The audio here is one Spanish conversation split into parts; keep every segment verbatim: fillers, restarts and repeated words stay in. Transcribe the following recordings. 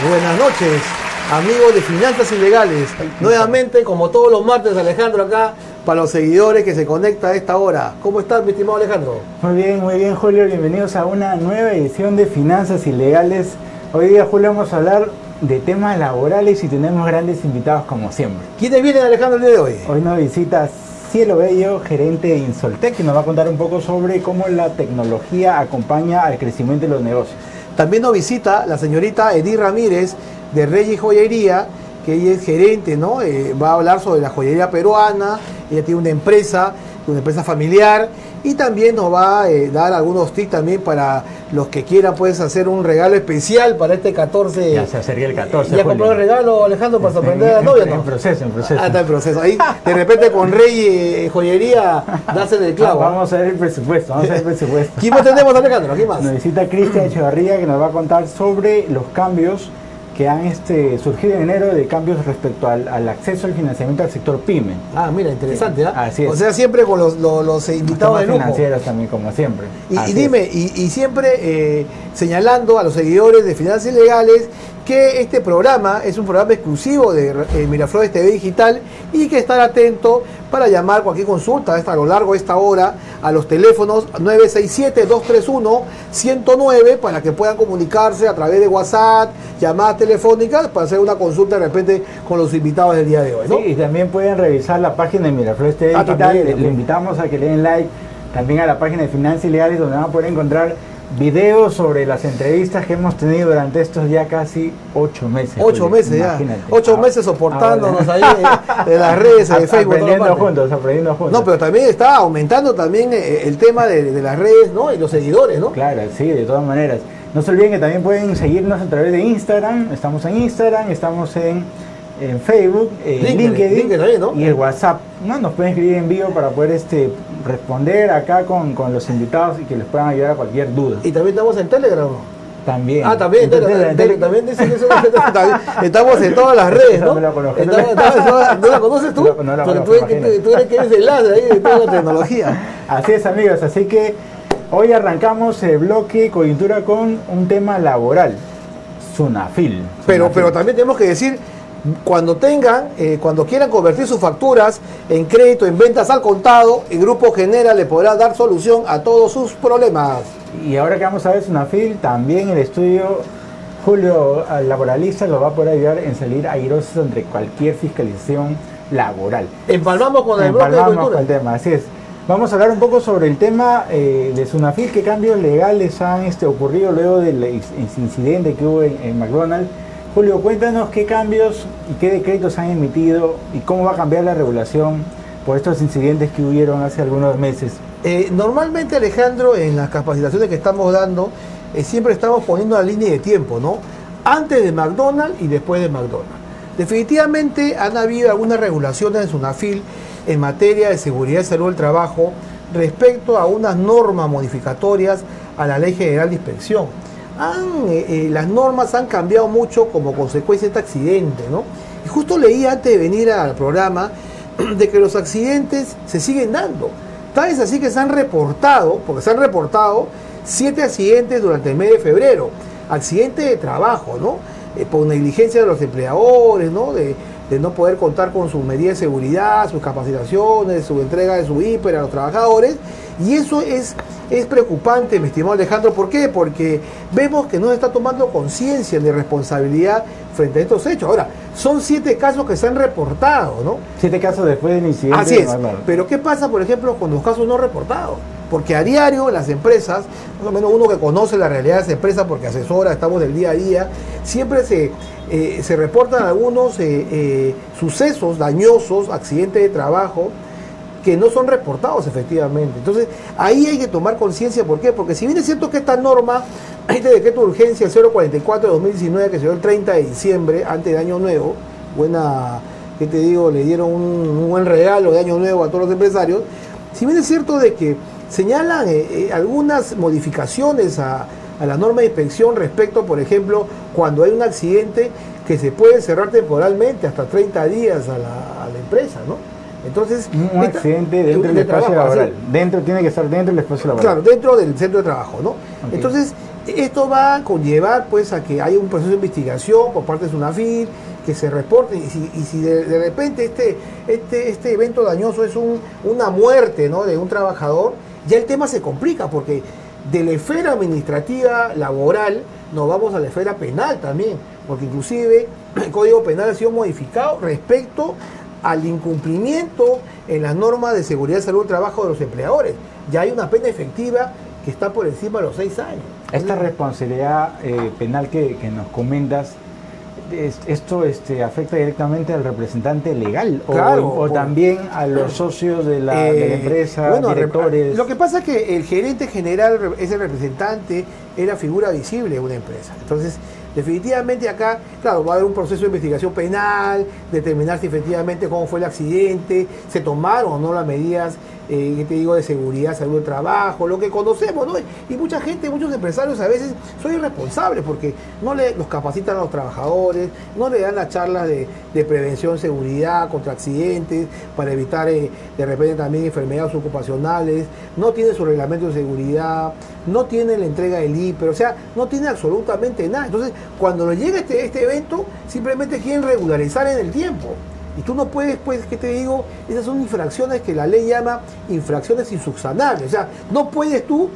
Buenas noches, amigos de Finanzas Ilegales. Nuevamente, como todos los martes, Alejandro acá, para los seguidores que se conectan a esta hora. ¿Cómo estás, mi estimado Alejandro? Muy bien, muy bien, Julio. Bienvenidos a una nueva edición de Finanzas Ilegales. Hoy día, Julio, vamos a hablar de temas laborales y tenemos grandes invitados como siempre. ¿Quiénes vienen, Alejandro, el día de hoy? Hoy nos visita Cielo Bello, gerente de Insoltec, que nos va a contar un poco sobre cómo la tecnología acompaña al crecimiento de los negocios. También nos visita la señorita Edith Ramírez de Reyes Joyería, que ella es gerente, ¿no? Eh, va a hablar sobre la joyería peruana. Ella tiene una empresa, una empresa familiar, y también nos va a eh, dar algunos tips también para los que quieran, puedes hacer un regalo especial para este catorce. Ya se acerca el catorce. ¿Ya compró el regalo, Alejandro, para sorprender a la novia? En, ¿no? en proceso, en proceso. Ah, está en proceso. Ahí, de repente, con Rey eh, Joyería, das en el clavo. Ah, vamos a ver el presupuesto, vamos a ver el presupuesto. ¿Quién más tenemos, Alejandro? ¿Quién más? Nos visita Cristian Echevarría, que nos va a contar sobre los cambios que han este, surgido en enero, de cambios respecto al, al acceso al financiamiento al sector PYME. Ah, mira, interesante, ¿ah? Así es. O sea, siempre con los, los, los invitados de lujo. Financieros también, como siempre. Y, y dime, y, y siempre eh, señalando a los seguidores de Finanzas Ilegales que este programa es un programa exclusivo de eh, Miraflores T V Digital, y que estar atento para llamar cualquier consulta a lo largo de esta hora a los teléfonos nueve seis siete, dos tres uno, uno cero nueve para que puedan comunicarse a través de WhatsApp, llamadas telefónicas, para hacer una consulta de repente con los invitados del día de hoy, ¿no? Sí, y también pueden revisar la página de Miraflores T V Ah, Digital. también, le, también. le invitamos a que le den like también a la página de Finanzas Ilegales, donde van a poder encontrar videos sobre las entrevistas que hemos tenido durante estos ya casi ocho meses. Ocho Julio, meses ya. imagínate. Ocho Ah, meses soportándonos ah, ahí de, de las redes, de Facebook. Aprendiendo todas partes. juntos, aprendiendo juntos. No, pero también está aumentando también eh, el tema de, de las redes, ¿no? Y los seguidores, ¿no? Claro, sí, de todas maneras. No se olviden que también pueden seguirnos a través de Instagram. Estamos en Instagram, estamos en, en Facebook, en LinkedIn, LinkedIn, LinkedIn también, ¿no? y el WhatsApp. ¿No? Nos pueden escribir en vivo para poder este, responder acá con, con los invitados y que les puedan ayudar a cualquier duda. Y también estamos en Telegram, ¿no? También. Ah, también, en Telegram, Entonces, Telegram, también dicen que eso también, estamos en todas las redes, ¿no? No la conozco. Estamos- estamos en todas- ¿No la conoces tú? No, no la Pero conozco, tú, eres, imagínate. tú eres que eres el enlace ahí de toda la tecnología. Así es, amigos, así que hoy arrancamos el bloque coyuntura con un tema laboral, Sunafil. Pero, Sunafil. pero también tenemos que decir, cuando tengan, eh, cuando quieran convertir sus facturas en crédito, en ventas al contado, el Grupo Genera le podrá dar solución a todos sus problemas. Y ahora que vamos a ver Sunafil, también el estudio Julio al Laboralista lo va a poder ayudar en salir airosos entre cualquier fiscalización laboral. Empalmamos con el bloque de Empalmamos coyuntura. con el tema, así es. Vamos a hablar un poco sobre el tema eh, de Sunafil, qué cambios legales han este, ocurrido luego del ese incidente que hubo en, en McDonald's. Julio, cuéntanos qué cambios y qué decretos han emitido y cómo va a cambiar la regulación por estos incidentes que hubieron hace algunos meses. Eh, normalmente, Alejandro, en las capacitaciones que estamos dando, eh, siempre estamos poniendo la línea de tiempo, ¿no? Antes de McDonald's y después de McDonald's. Definitivamente han habido algunas regulaciones en Sunafil en materia de seguridad y salud del trabajo respecto a unas normas modificatorias a la Ley General de Inspección. Han, eh, eh, las normas han cambiado mucho como consecuencia de este accidente, ¿no? Y justo leí antes de venir al programa de que los accidentes se siguen dando. Tal es así que se han reportado, porque se han reportado siete accidentes durante el mes de febrero. Accidentes de trabajo, ¿no? Eh, por negligencia de los empleadores, ¿no? De, de no poder contar con sus medidas de seguridad, sus capacitaciones, su entrega de su hiper a los trabajadores. Y eso es, es preocupante, mi estimado Alejandro. ¿Por qué? Porque vemos que no se está tomando conciencia de responsabilidad frente a estos hechos. Ahora, son siete casos que se han reportado, ¿no? Siete casos después del incidente. Así de es, McDonald's. pero ¿qué pasa, por ejemplo, con los casos no reportados? Porque a diario las empresas, más o menos uno que conoce la realidad de las empresas porque asesora, estamos del día a día, siempre se, eh, se reportan algunos eh, eh, sucesos dañosos, accidentes de trabajo, que no son reportados efectivamente. Entonces, ahí hay que tomar conciencia. ¿Por qué? Porque si bien es cierto que esta norma, este decreto de urgencia cero cuarenta y cuatro de dos mil diecinueve, que se dio el treinta de diciembre, antes de Año Nuevo, buena, ¿qué te digo? Le dieron un, un buen regalo de Año Nuevo a todos los empresarios. Si bien es cierto de que señalan eh, eh, algunas modificaciones a, a la norma de inspección respecto, por ejemplo, cuando hay un accidente que se puede cerrar temporalmente hasta treinta días a la, a la empresa, ¿no? Entonces, un esta, accidente dentro del de espacio trabajo, laboral. así. Dentro tiene que estar dentro del espacio laboral. Claro, dentro del centro de trabajo, ¿no? Okay. Entonces, Esto va a conllevar pues a que haya un proceso de investigación por parte de SUNAFIL, que se reporte, y si, y si de, de repente este, este, este evento dañoso es un, una muerte, ¿no?, de un trabajador, ya el tema se complica, porque de la esfera administrativa laboral nos vamos a la esfera penal también, porque inclusive el Código Penal ha sido modificado respecto al incumplimiento en las normas de seguridad, salud y trabajo de los empleadores. Ya hay una pena efectiva que está por encima de los seis años. Esta responsabilidad eh, penal que, que nos comentas, es, ¿esto este, afecta directamente al representante legal o, Claro, o por, también a los socios de la, eh, de la empresa, bueno, directores? Lo que pasa es que el gerente general, ese representante, era figura visible de una empresa. Entonces, definitivamente acá, claro, va a haber un proceso de investigación penal, determinar si efectivamente cómo fue el accidente, se tomaron o no las medidas, eh, ¿qué te digo?, de seguridad, salud del trabajo, lo que conocemos, ¿no? Y mucha gente, muchos empresarios a veces son irresponsables porque no le, los capacitan a los trabajadores, no le dan las charlas de, de prevención, seguridad contra accidentes, para evitar eh, de repente también enfermedades ocupacionales, no tienen su reglamento de seguridad, no tienen la entrega del I P E R, o sea, no tienen absolutamente nada. Entonces, cuando les llega este, este evento, simplemente quieren regularizar en el tiempo. Y tú no puedes, pues, ¿qué te digo? Esas son infracciones que la ley llama infracciones insubsanables. O sea, no puedes tú,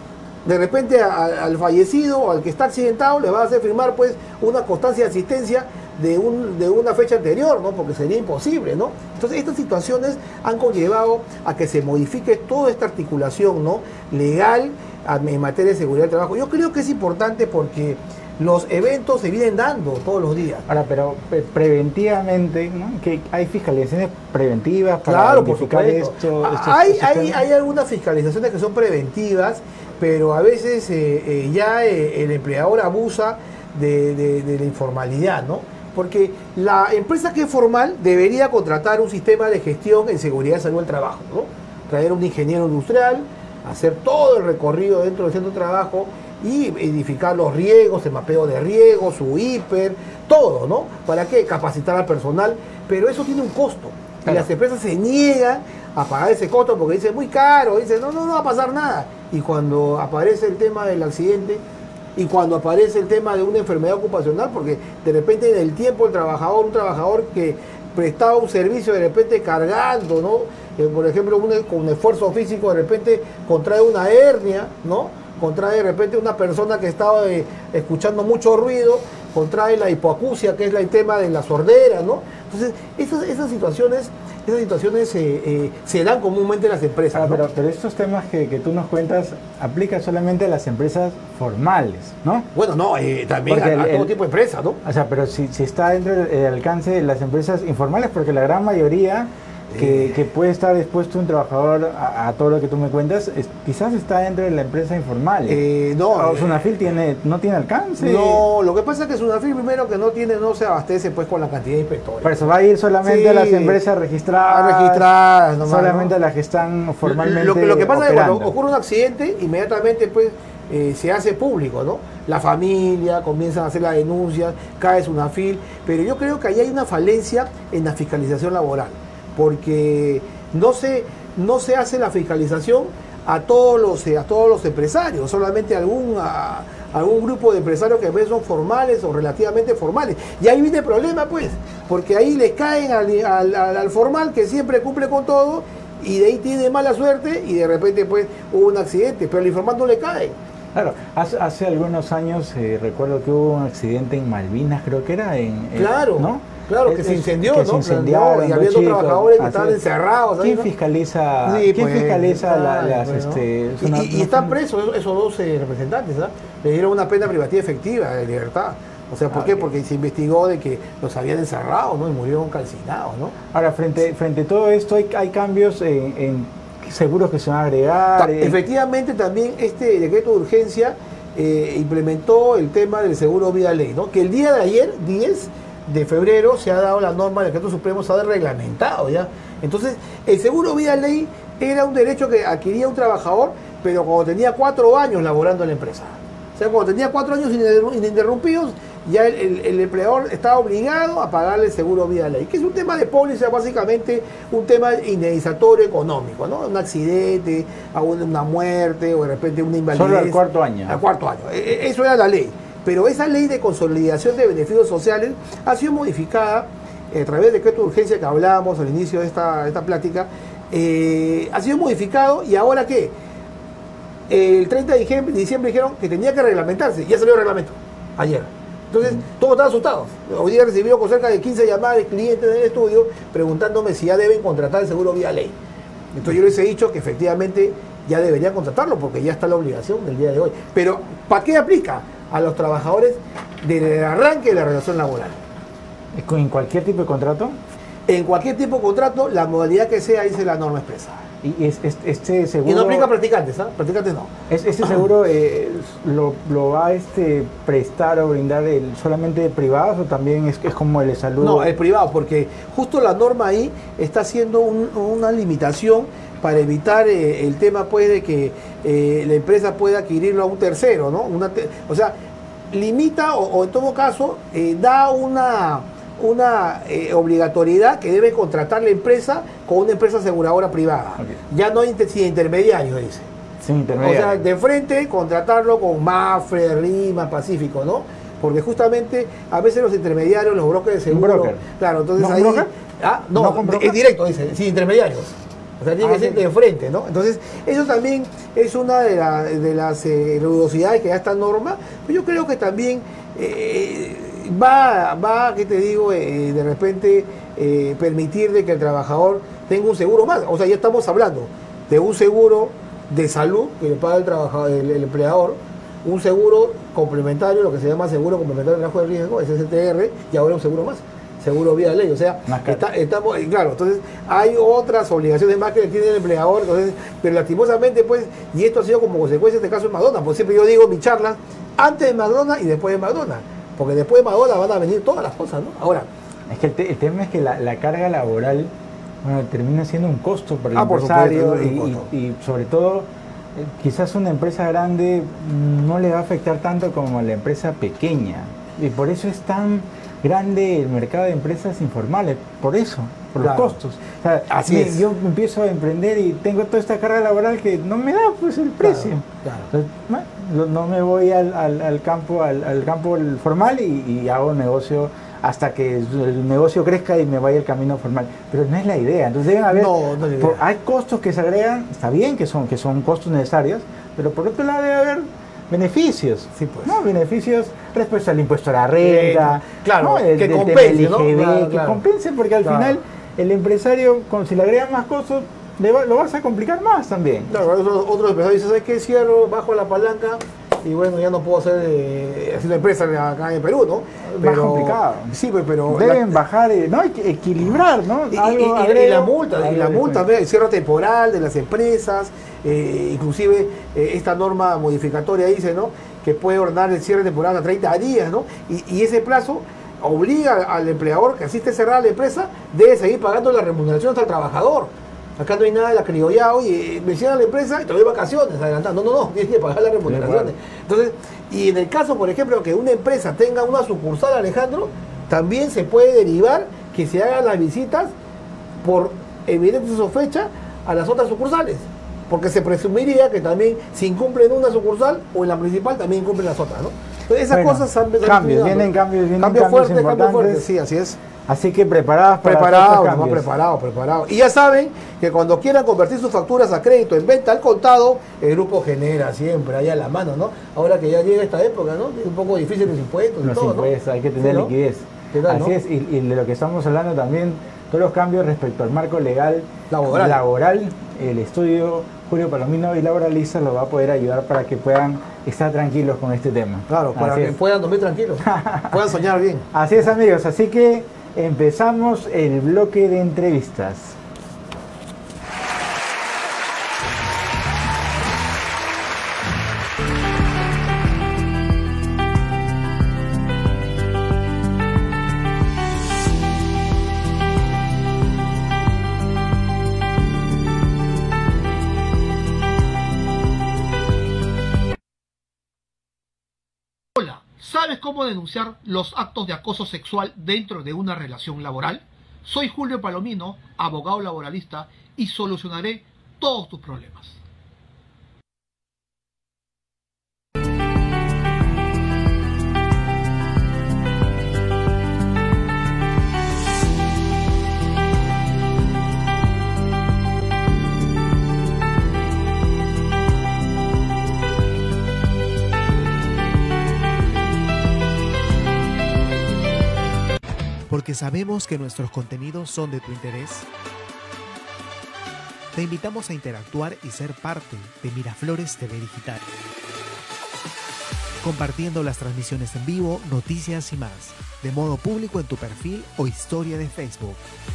de repente, a, a, al fallecido o al que está accidentado, le vas a hacer firmar, pues, una constancia de asistencia de, un, de una fecha anterior, ¿no? Porque sería imposible, ¿no? Entonces, estas situaciones han conllevado a que se modifique toda esta articulación, ¿no?, legal en materia de seguridad del trabajo. Yo creo que es importante porque los eventos se vienen dando todos los días. Ahora, pero pre preventivamente, ¿no?, que hay fiscalizaciones preventivas para claro, identificar por esto. Estos, hay, estos hay, hay algunas fiscalizaciones que son preventivas, pero a veces eh, eh, ya eh, el empleador abusa de, de, de la informalidad, ¿no? Porque la empresa que es formal debería contratar un sistema de gestión en seguridad y salud del trabajo, ¿no? Traer un ingeniero industrial, hacer todo el recorrido dentro del centro de trabajo y edificar los riegos, el mapeo de riegos, su I P E R, todo, ¿no? ¿Para qué? Capacitar al personal, pero eso tiene un costo. Claro. Y las empresas se niegan a pagar ese costo porque dicen muy caro, dicen no, no, no va a pasar nada. Y cuando aparece el tema del accidente y cuando aparece el tema de una enfermedad ocupacional, porque de repente en el tiempo el trabajador, un trabajador que prestaba un servicio de repente cargando, ¿no? Eh, por ejemplo, un, con un esfuerzo físico de repente contrae una hernia, ¿no? Contrae de repente una persona que estaba eh, escuchando mucho ruido, contrae la hipoacusia, que es el tema de la sordera, ¿no? Entonces, esas, esas situaciones, esas situaciones eh, eh, se dan comúnmente en las empresas, ah, ¿no? pero, pero estos temas que, que tú nos cuentas aplican solamente a las empresas formales, ¿no? Bueno, no, eh, también a, a el, todo tipo de empresas, ¿no? O sea, pero si, si está dentro del alcance de las empresas informales, porque la gran mayoría que, que puede estar expuesto un trabajador a, a todo lo que tú me cuentas, es, quizás está dentro de la empresa informal. Eh, no, SUNAFIL tiene, no tiene alcance. No, lo que pasa es que SUNAFIL primero que no tiene, no se abastece pues con la cantidad de inspectores. Por eso va a ir solamente sí, a las empresas registradas. registradas nomás, solamente ¿no? a las que están formalmente Lo que, lo que pasa operando. es que cuando ocurre un accidente, inmediatamente pues eh, se hace público, ¿no? La familia comienza a hacer la denuncia, cae SUNAFIL, pero yo creo que ahí hay una falencia en la fiscalización laboral, porque no se, no se hace la fiscalización a todos los, a todos los empresarios, solamente a algún, a, a algún grupo de empresarios que a veces son formales o relativamente formales. Y ahí viene el problema, pues, porque ahí les caen al, al, al, al formal que siempre cumple con todo y de ahí tiene mala suerte y de repente pues hubo un accidente, pero al informal no le cae. Claro, hace, hace algunos años eh, recuerdo que hubo un accidente en Malvinas, creo que era, en, claro, ¿no? Claro, que es, se incendió, que ¿no? Se incendiaron, y había dos trabajadores que estaban es. encerrados. ¿Quién ¿no? fiscaliza, sí, ¿quién pues, fiscaliza ay, la, las... bueno. Este, y, una, y, y una, están presos esos, esos dos eh, representantes, ¿sabes? Le dieron una pena privativa efectiva de libertad. O sea, ¿por ah, qué? Bien. Porque se investigó de que los habían encerrado, ¿no? Y murieron calcinados, ¿no? Ahora, frente, frente a todo esto, hay, hay cambios en, en seguros que se van a agregar. Ta, en... Efectivamente, también este decreto de urgencia eh, implementó el tema del seguro vida ley, ¿no? Que el día de ayer, diez de febrero, se ha dado la norma del decreto supremo, se ha reglamentado ya. Entonces, el seguro vida ley era un derecho que adquiría un trabajador, pero cuando tenía cuatro años laborando en la empresa. O sea, cuando tenía cuatro años ininterrumpidos, ya el, el, el empleador está obligado a pagarle el seguro vida ley, que es un tema de póliza, básicamente un tema indemnizatorio económico, ¿no? Un accidente, una muerte o de repente una invalidez. Solo al cuarto año. Al cuarto año. Eso era la ley. Pero esa ley de consolidación de beneficios sociales ha sido modificada a través del decreto de urgencia que hablábamos al inicio de esta, de esta plática. Eh, ha sido modificado y ahora ¿qué? El treinta de diciembre dijeron que tenía que reglamentarse. Ya salió el reglamento ayer. Entonces, mm. todos están asustados. Hoy día he recibido con cerca de quince llamadas de clientes del estudio preguntándome si ya deben contratar el seguro vía ley. Entonces yo les he dicho que efectivamente ya deberían contratarlo porque ya está la obligación del día de hoy. Pero ¿para qué aplica? A los trabajadores desde el arranque de la relación laboral. ¿En cualquier tipo de contrato? En cualquier tipo de contrato, la modalidad que sea, dice la norma expresa. Y es, es, este seguro... Y no aplica a practicantes, ¿ah? ¿eh? Practicantes no. Es, ¿Este seguro eh, lo, lo va a este, prestar o brindar el, solamente de privados o también es, es como el de salud? No, el privado, porque justo la norma ahí está haciendo un, una limitación para evitar eh, el tema pues de que eh, la empresa pueda adquirirlo a un tercero, ¿no? Una te o sea, limita o, o en todo caso eh, da una, una eh, obligatoriedad que debe contratar la empresa con una empresa aseguradora privada. Okay. Ya no hay inter sin intermediarios, dice. Sin intermediarios. O sea, de frente contratarlo con Mafre, Rima, Pacífico, ¿no? Porque justamente a veces los intermediarios, los brokers de seguro... ¿Un broker? Claro, entonces ¿No ahí... broker? Ah, no, ¿No es directo, dice, sin intermediarios. O sea, tiene ah, que ser sí. de frente, ¿no? Entonces, eso también es una de, la, de las eh, ruidosidades que da esta norma, pero yo creo que también eh, va, va, ¿qué te digo?, eh, de repente eh, permitirle que el trabajador tenga un seguro más. O sea, ya estamos hablando de un seguro de salud que le paga el, trabajador, el, el empleador, un seguro complementario, lo que se llama seguro complementario de trabajo de riesgo, S S T R, y ahora un seguro más. Seguro vía ley, o sea, está, estamos, claro, entonces hay otras obligaciones más que tiene el empleador, entonces, pero lastimosamente, pues, y esto ha sido como consecuencia de este caso de McDonald's, pues siempre yo digo en mi charla, antes de McDonald's y después de McDonald's, porque después de McDonald's van a venir todas las cosas, ¿no? Ahora. Es que el, te, el tema es que la, la carga laboral, bueno, termina siendo un costo para el ah, empresario por supuesto, y, y, y sobre todo, eh, quizás una empresa grande no le va a afectar tanto como la empresa pequeña, y por eso es tan grande el mercado de empresas informales, por eso, por claro. los costos. O sea, Así me, es. Yo empiezo a emprender y tengo toda esta carga laboral que no me da pues el precio. Claro, claro. Entonces, no, no me voy al, al, al campo al, al campo formal y, y hago negocio hasta que el negocio crezca y me vaya el camino formal. Pero no es la idea. Entonces deben haber, no, no es la idea. Por, hay costos que se agregan, está bien que son, que son costos necesarios, pero por otro lado debe haber beneficios, sí, pues. ¿no? Beneficios respecto al impuesto a la renta, eh, claro, ¿no? el, que del compense, tema L G B, ¿no? Claro, que claro. compense, porque al claro. final el empresario, con, si le agregan más costos, le va, lo vas a complicar más también. Claro, otros otro empresarios dicen, ¿sabes qué? Cierro, bajo la palanca y bueno, ya no puedo hacer eh, haciendo empresa acá en Perú, ¿no? Pero, más complicado. Sí, pero... Deben la, bajar, no, hay que equilibrar, ¿no? Y, Algo y, agrego, y la multa, y la multa, el cierre temporal de las empresas, eh, inclusive eh, esta norma modificatoria dice, ¿no?, que puede ordenar el cierre temporal a treinta días, ¿no? Y, y ese plazo obliga al empleador que asiste a cerrar la empresa, debe seguir pagando la remuneración hasta el trabajador. Acá no hay nada de la criolla, oye, me cierran la empresa y te doy vacaciones, adelantando. No, no, no, tienes que pagar las remuneraciones. Entonces, y en el caso, por ejemplo, que una empresa tenga una sucursal, Alejandro, también se puede derivar que se hagan las visitas por evidente sospecha a las otras sucursales. Porque se presumiría que también, si incumplen una sucursal o en la principal, también incumplen las otras, ¿no? Entonces, esas bueno, cosas han cambios, vienen cambios, vienen cambio cambios fuerte, importantes. cambio fuerte, sí, así es. Así que preparadas para preparados, no, preparados, preparados. Y ya saben que cuando quieran convertir sus facturas a crédito en venta al contado, el grupo Genera siempre ahí a la mano, ¿no? Ahora que ya llega esta época, ¿no? Es un poco difícil los impuestos. Los y todo, impuestos, ¿no? hay que tener ¿Sí, no? liquidez. Tal, Así ¿no? es, y, y de lo que estamos hablando también, todos los cambios respecto al marco legal laboral, laboral el estudio Julio Palomino y Laura Lisa los va a poder ayudar para que puedan estar tranquilos con este tema. Claro, para así que es. puedan dormir tranquilos, puedan soñar bien. Así es, amigos, así que empezamos el bloque de entrevistas. ¿Sabes cómo denunciar los actos de acoso sexual dentro de una relación laboral? Soy Julio Palomino, abogado laboralista, y solucionaré todos tus problemas. Porque sabemos que nuestros contenidos son de tu interés. Te invitamos a interactuar y ser parte de Miraflores T V Digital, compartiendo las transmisiones en vivo, noticias y más, de modo público en tu perfil o historia de Facebook.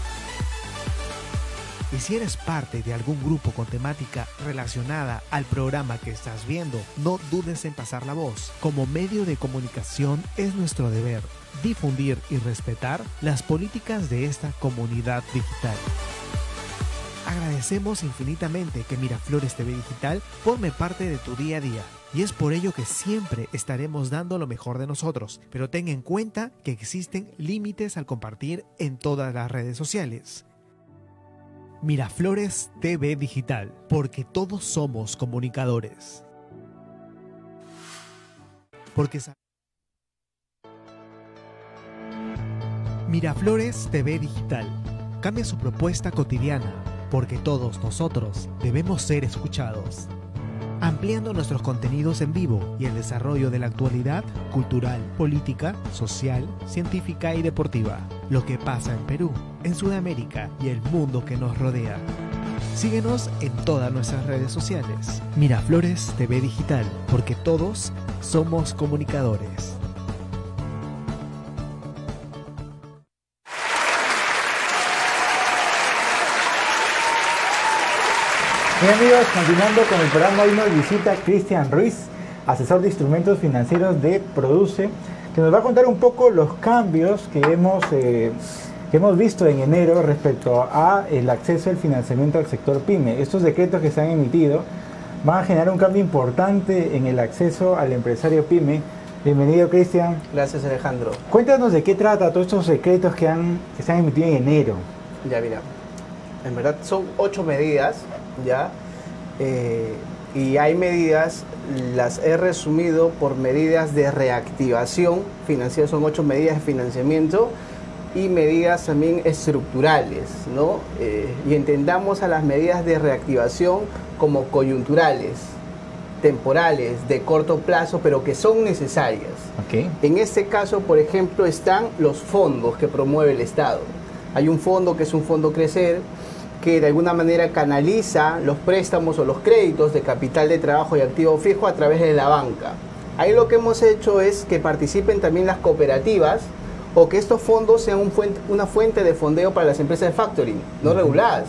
Y si eres parte de algún grupo con temática relacionada al programa que estás viendo, no dudes en pasar la voz. Como medio de comunicación es nuestro deber difundir y respetar las políticas de esta comunidad digital. Agradecemos infinitamente que Miraflores T V Digital forme parte de tu día a día, y es por ello que siempre estaremos dando lo mejor de nosotros, pero ten en cuenta que existen límites al compartir en todas las redes sociales. Miraflores T V Digital, porque todos somos comunicadores. Porque Miraflores T V Digital cambia su propuesta cotidiana, porque todos nosotros debemos ser escuchados, ampliando nuestros contenidos en vivo y el desarrollo de la actualidad cultural, política, social, científica y deportiva, lo que pasa en Perú, en Sudamérica y el mundo que nos rodea. Síguenos en todas nuestras redes sociales. Miraflores T V Digital, porque todos somos comunicadores. Bien amigos, continuando con el programa, hoy nos visita Cristian Ruiz, asesor de instrumentos financieros de Produce, que nos va a contar un poco los cambios que hemos, eh, que hemos visto en enero respecto a el acceso al financiamiento al sector PYME. Estos decretos que se han emitido van a generar un cambio importante en el acceso al empresario PYME. Bienvenido, Cristian. Gracias, Alejandro. Cuéntanos de qué trata todos estos decretos que, han, que se han emitido en enero. Ya, mira, en verdad son ocho medidas, ya, eh, y hay medidas, las he resumido por medidas de reactivación financiera, son ocho medidas de financiamiento y medidas también estructurales, ¿no? Eh, y entendamos a las medidas de reactivación como coyunturales, temporales, de corto plazo, pero que son necesarias. Okay. En este caso, por ejemplo, están los fondos que promueve el Estado. Hay un fondo que es un fondo Crecer, que de alguna manera canaliza los préstamos o los créditos de capital de trabajo y activo fijo a través de la banca. Ahí lo que hemos hecho es que participen también las cooperativas o que estos fondos sean un fuente, una fuente de fondeo para las empresas de factoring, no uh-huh. reguladas.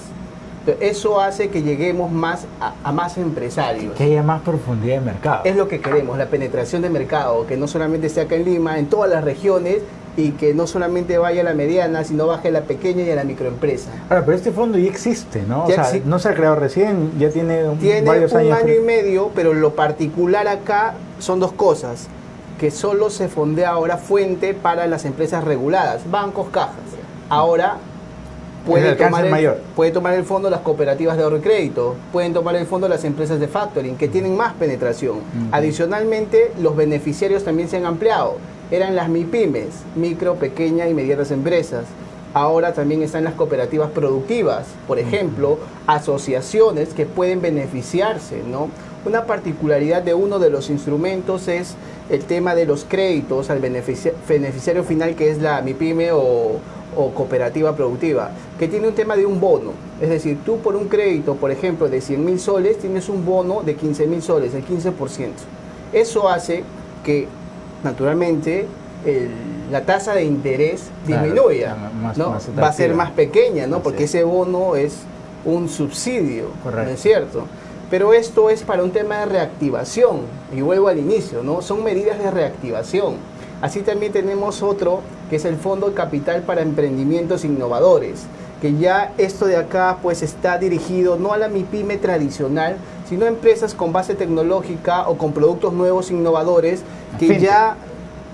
Eso hace que lleguemos más a, a más empresarios. Que haya más profundidad de mercado. Es lo que queremos, la penetración de mercado, que no solamente esté acá en Lima, en todas las regiones, y que no solamente vaya a la mediana, sino baje a la pequeña y a la microempresa. Ahora, pero este fondo ya existe, ¿no? Ya o sea, exi- no se ha creado recién, ya tiene, un, tiene varios un años. año y medio, pero lo particular acá son dos cosas, que solo se fondea ahora fuente para las empresas reguladas, bancos, cajas. Ahora puede el tomar el, mayor. puede tomar el fondo las cooperativas de ahorro y crédito, pueden tomar el fondo las empresas de factoring, que tienen más penetración. Uh-huh. Adicionalmente, los beneficiarios también se han ampliado. Eran las MIPYMES, micro, pequeña y medianas empresas. Ahora también están las cooperativas productivas, por ejemplo, asociaciones que pueden beneficiarse, ¿no? Una particularidad de uno de los instrumentos es el tema de los créditos al beneficia- beneficiario final, que es la MIPYME o, o cooperativa productiva, que tiene un tema de un bono. Es decir, tú por un crédito, por ejemplo, de cien mil soles, tienes un bono de quince mil soles, el quince por ciento. Eso hace que naturalmente el, la tasa de interés disminuya, claro, más, ¿no? Más va a ser más pequeña, ¿no? Porque ese bono es un subsidio, correcto, ¿no es cierto? Pero esto es para un tema de reactivación, y vuelvo al inicio, ¿no? Son medidas de reactivación. Así también tenemos otro, que es el Fondo de Capital para Emprendimientos Innovadores, que ya esto de acá pues está dirigido no a la MIPYME tradicional, sino a empresas con base tecnológica o con productos nuevos innovadores que ya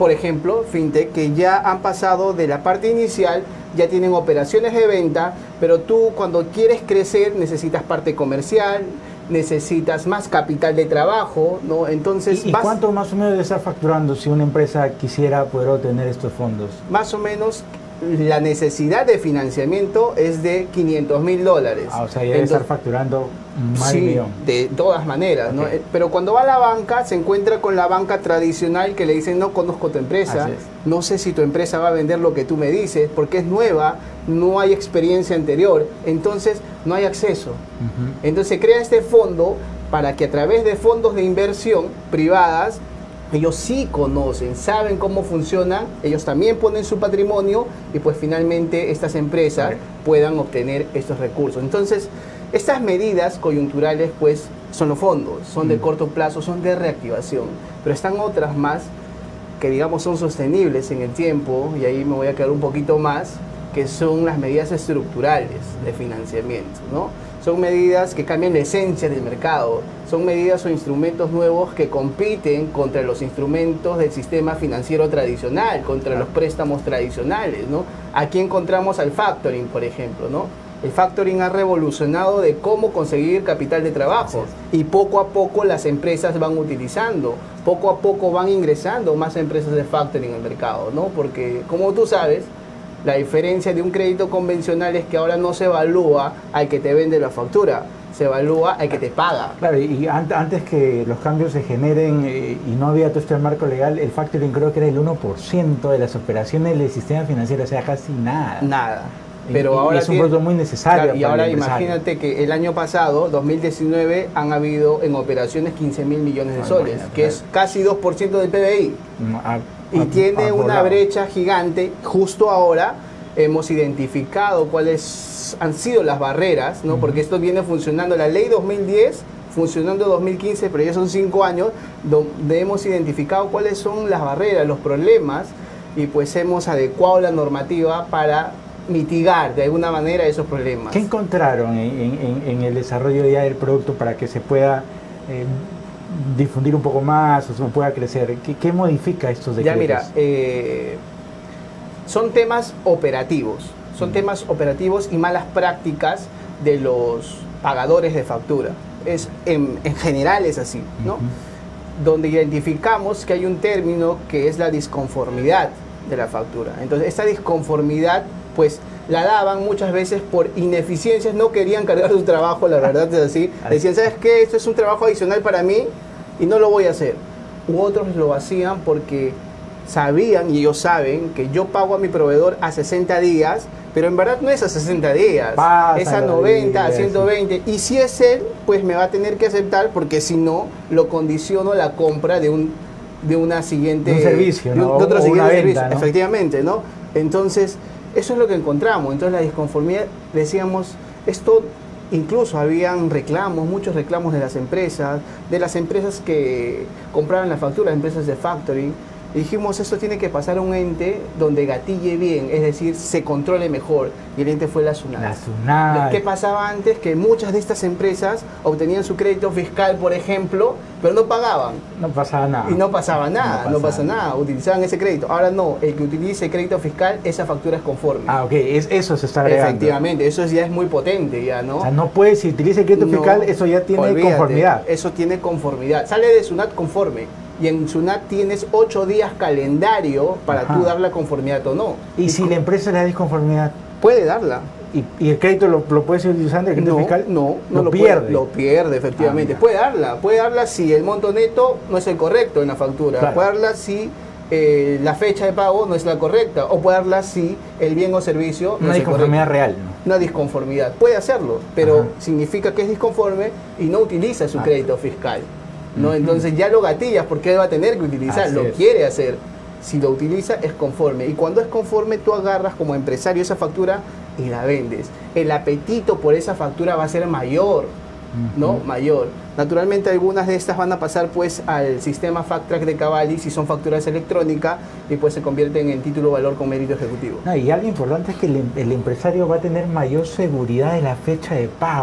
por ejemplo, fintech, que ya han pasado de la parte inicial, ya tienen operaciones de venta, pero tú cuando quieres crecer necesitas parte comercial, necesitas más capital de trabajo, ¿no? Entonces, ¿Y, y vas, cuánto más o menos debe estar facturando si una empresa quisiera poder obtener estos fondos? más o menos la necesidad de financiamiento es de quinientos mil dólares. Ah, o sea, ya debe Entonces, estar facturando más de sí, un millón. de todas maneras, ¿no? Ok. Eh, Pero cuando va a la banca, se encuentra con la banca tradicional que le dicen, no conozco tu empresa, Así es. no sé si tu empresa va a vender lo que tú me dices, porque es nueva, no hay experiencia anterior, entonces no hay acceso. Ujú. Entonces se crea este fondo para que a través de fondos de inversión privadas, ellos sí conocen, saben cómo funcionan, ellos también ponen su patrimonio y pues finalmente estas empresas Ok. puedan obtener estos recursos. Entonces, estas medidas coyunturales pues son los fondos, son de Mm. corto plazo, son de reactivación, pero están otras más que digamos son sostenibles en el tiempo, y ahí me voy a quedar un poquito más, que son las medidas estructurales de financiamiento, ¿no? Son medidas que cambian la esencia del mercado, son medidas o instrumentos nuevos que compiten contra los instrumentos del sistema financiero tradicional, contra los préstamos tradicionales, ¿no? Aquí encontramos al factoring, por ejemplo, ¿no? El factoring ha revolucionado de cómo conseguir capital de trabajo y poco a poco las empresas van utilizando, poco a poco van ingresando más empresas de factoring al mercado, ¿no? Porque como tú sabes, la diferencia de un crédito convencional es que ahora no se evalúa al que te vende la factura, se evalúa al que te paga. Claro, y an- antes que los cambios se generen eh, y no había todo este marco legal, el factoring creo que era el uno por ciento de las operaciones del sistema financiero, o sea, casi nada. Nada. Y- Pero y ahora es un tiene- producto muy necesario. Claro, y para el ahora empresario. imagínate que el año pasado, dos mil diecinueve, han habido en operaciones quince mil millones de Ah, soles, imagínate. que es casi dos por ciento del P B I. Mm, a- Y a- tiene a- una volado. brecha gigante. Justo ahora hemos identificado cuáles han sido las barreras, ¿no? Ujú. Porque esto viene funcionando, la ley dos mil diez, funcionando dos mil quince, pero ya son cinco años, donde hemos identificado cuáles son las barreras, los problemas, y pues hemos adecuado la normativa para mitigar de alguna manera esos problemas. ¿Qué encontraron en, en- en el desarrollo ya del producto para que se pueda eh, difundir un poco más o se pueda crecer? ¿Qué, qué modifica estos Ya decretos? mira, eh, son temas operativos, son Mm. temas operativos y malas prácticas de los pagadores de factura. Es, en, en general es así, ¿no? Ujú. Donde identificamos que hay un término que es la disconformidad de la factura. Entonces, esta disconformidad, pues, la daban muchas veces por ineficiencias, no querían cargar su trabajo, la verdad es así. Decían, ¿sabes qué? Esto es un trabajo adicional para mí y no lo voy a hacer. U otros lo hacían porque sabían, y ellos saben, que yo pago a mi proveedor a sesenta días, pero en verdad no es a sesenta días, Pasan es a los noventa, a días, ciento veinte. Y si es él, pues me va a tener que aceptar, porque si no, lo condiciono la compra de un de una siguiente De un servicio, de un- ¿no? de otro O siguiente una servicio, venta, ¿no? efectivamente, ¿no? Entonces, eso es lo que encontramos. Entonces, la disconformidad, decíamos, esto incluso habían reclamos, muchos reclamos de las empresas, de las empresas que compraban la factura, empresas de factoring. Y dijimos, esto tiene que pasar a un ente donde gatille bien, es decir, se controle mejor. Y el ente fue la SUNAT. La SUNAT. ¿Qué pasaba antes? Que muchas de estas empresas obtenían su crédito fiscal, por ejemplo, pero no pagaban. No pasaba nada. Y no pasaba nada, no, No pasa pasaba nada, utilizaban ese crédito. Ahora no, el que utilice crédito fiscal, esa factura es conforme. Ah, ok, es, eso se está agregando. Efectivamente, eso ya es muy potente ya, ¿no? O sea, no puede, si utiliza el crédito No, fiscal, eso ya tiene olvídate, conformidad. Eso tiene conformidad. Sale de SUNAT conforme. Y en SUNAT tienes ocho días calendario para Ajá. tú dar la conformidad o no. Y si la empresa le da disconformidad Puede darla. y, y el crédito lo, lo puede seguir utilizando, el crédito No, fiscal no, no lo, lo puede- pierde. lo pierde, efectivamente. Ah, mira. puede darla, puede darla si el monto neto no es el correcto en la factura. Claro. Puede darla si eh, la fecha de pago no es la correcta. O puede darla si el bien o servicio no Una es el correcto. disconformidad real, ¿no? Una disconformidad. Puede hacerlo, pero Ajá. significa que es disconforme y no utiliza su Ah. crédito fiscal. ¿no? Ujú. Entonces ya lo gatillas porque él va a tener que utilizar, Así lo es. quiere hacer. Si lo utiliza es conforme. Y cuando es conforme tú agarras como empresario esa factura y la vendes. El apetito por esa factura va a ser mayor. ¿no? Ujú. Mayor. Naturalmente algunas de estas van a pasar pues al sistema FactTrack de Cavalli si son facturas electrónicas y pues se convierten en título valor con mérito ejecutivo. No, y algo importante es que el, em- el empresario va a tener mayor seguridad de la fecha de pago.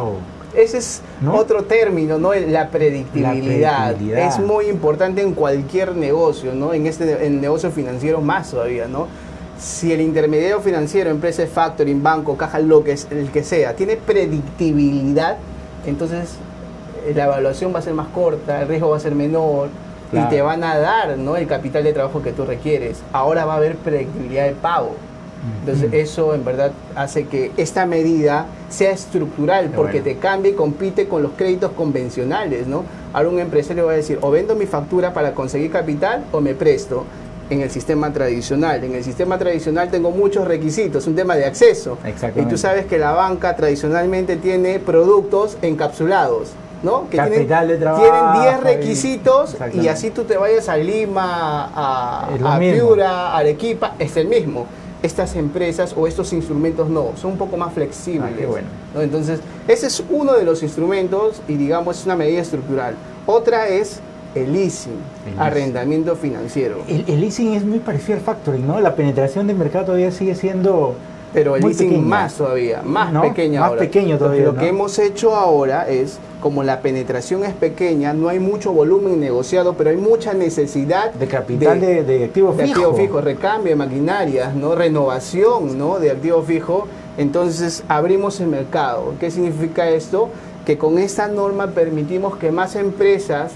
ese es ¿no? otro término, ¿no? La predictibilidad. La predictibilidad. Es muy importante en cualquier negocio, ¿no? En este en negocio financiero más todavía, ¿no? Si el intermediario financiero, empresa de factoring, banco, caja, lo que es, el que sea, tiene predictibilidad, entonces eh, la evaluación va a ser más corta, el riesgo va a ser menor, claro, y te van a dar, ¿no?, el capital de trabajo que tú requieres. Ahora va a haber predictibilidad de pago. Entonces, eso en verdad hace que esta medida sea estructural, porque bueno, te cambia y compite con los créditos convencionales, ¿no? Ahora un empresario va a decir, o vendo mi factura para conseguir capital o me presto. En el sistema tradicional, en el sistema tradicional tengo muchos requisitos, un tema de acceso. Y tú sabes que la banca tradicionalmente tiene productos encapsulados, ¿no? Que Capital tienen, de trabajo, tienen diez requisitos y, y así tú te vayas a Lima, a, a mismo. Piura, a Arequipa, es el mismo. Estas empresas o estos instrumentos no, son un poco más flexibles. Ah, qué bueno. ¿no? Entonces, ese es uno de los instrumentos y digamos es una medida estructural. Otra es el leasing, el arrendamiento leasing. financiero. El, el leasing es muy parecido al factoring, ¿no? La penetración del mercado todavía sigue siendo... Pero el muy leasing pequeña. más todavía, más ¿No? pequeña más ahora. pequeño todavía, Lo ¿no? que hemos hecho ahora es, como la penetración es pequeña, no hay mucho volumen negociado, pero hay mucha necesidad de capital de, de, de activo de fijo. activo fijo, recambio de maquinarias, ¿no? Renovación, ¿no?, de activo fijo. Entonces abrimos el mercado. ¿Qué significa esto? Que con esta norma permitimos que más empresas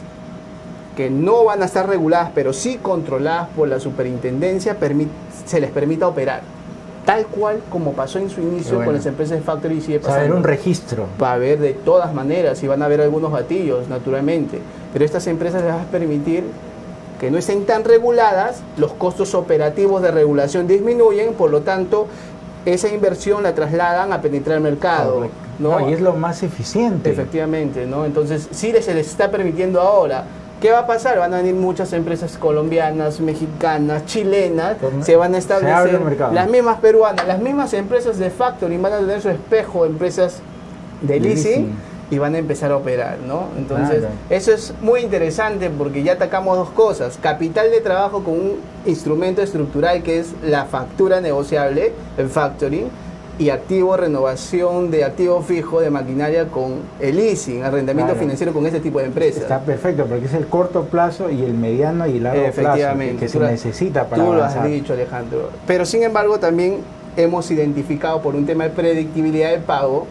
que no van a estar reguladas, pero sí controladas por la superintendencia, se les permita operar. Tal cual como pasó en su inicio bueno. con las empresas de factory y sigue pasando. Va a haber un registro. Va a haber de todas maneras y van a haber algunos gatillos, naturalmente. Pero estas empresas les van a permitir que no estén tan reguladas, los costos operativos de regulación disminuyen, por lo tanto, esa inversión la trasladan a penetrar el mercado. ¿no? No, y es lo más eficiente. Efectivamente, ¿no? Entonces, sí se les está permitiendo ahora. ¿Qué va a pasar? Van a venir muchas empresas colombianas, mexicanas, chilenas, Con, se van a establecer, las mismas peruanas, las mismas empresas de factoring van a tener su espejo, empresas de leasing, leasing. y van a empezar a operar, ¿no? Entonces, claro. eso es muy interesante porque ya atacamos dos cosas, capital de trabajo con un instrumento estructural que es la factura negociable, el factoring, y activo, renovación de activo fijo de maquinaria con el leasing, arrendamiento claro. financiero con este tipo de empresas. Está perfecto, porque es el corto plazo y el mediano y largo Efectivamente, plazo que, que se lo, necesita para Tú avanzar. lo has dicho, Alejandro. Pero sin embargo también hemos identificado por un tema de predictibilidad de pago,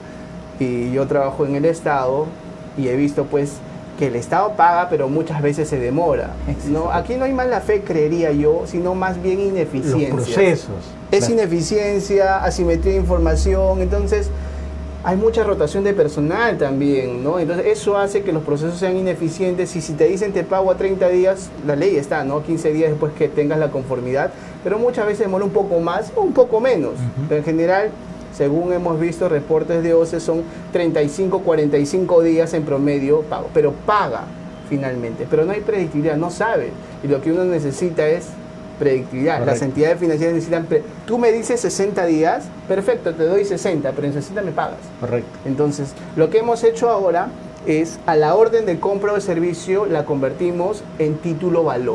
y yo trabajo en el Estado y he visto pues que el Estado paga, pero muchas veces se demora. ¿no? Aquí no hay mala fe, creería yo, sino más bien ineficiencia. Los procesos. Es claro. ineficiencia, asimetría de información, entonces hay mucha rotación de personal también, ¿no? Entonces eso hace que los procesos sean ineficientes y si te dicen te pago a treinta días, la ley está, ¿no? quince días después que tengas la conformidad, pero muchas veces demora un poco más o un poco menos, uh-huh. pero en general... Según hemos visto reportes de O C E, son treinta y cinco, cuarenta y cinco días en promedio pago, pero paga finalmente. Pero no hay predictibilidad, no sabe. Y lo que uno necesita es predictibilidad. Correcto. Las entidades financieras necesitan... Pre Tú me dices sesenta días, perfecto, te doy sesenta, pero en sesenta me pagas. Correcto. Entonces, lo que hemos hecho ahora es a la orden de compra o de servicio la convertimos en título valor.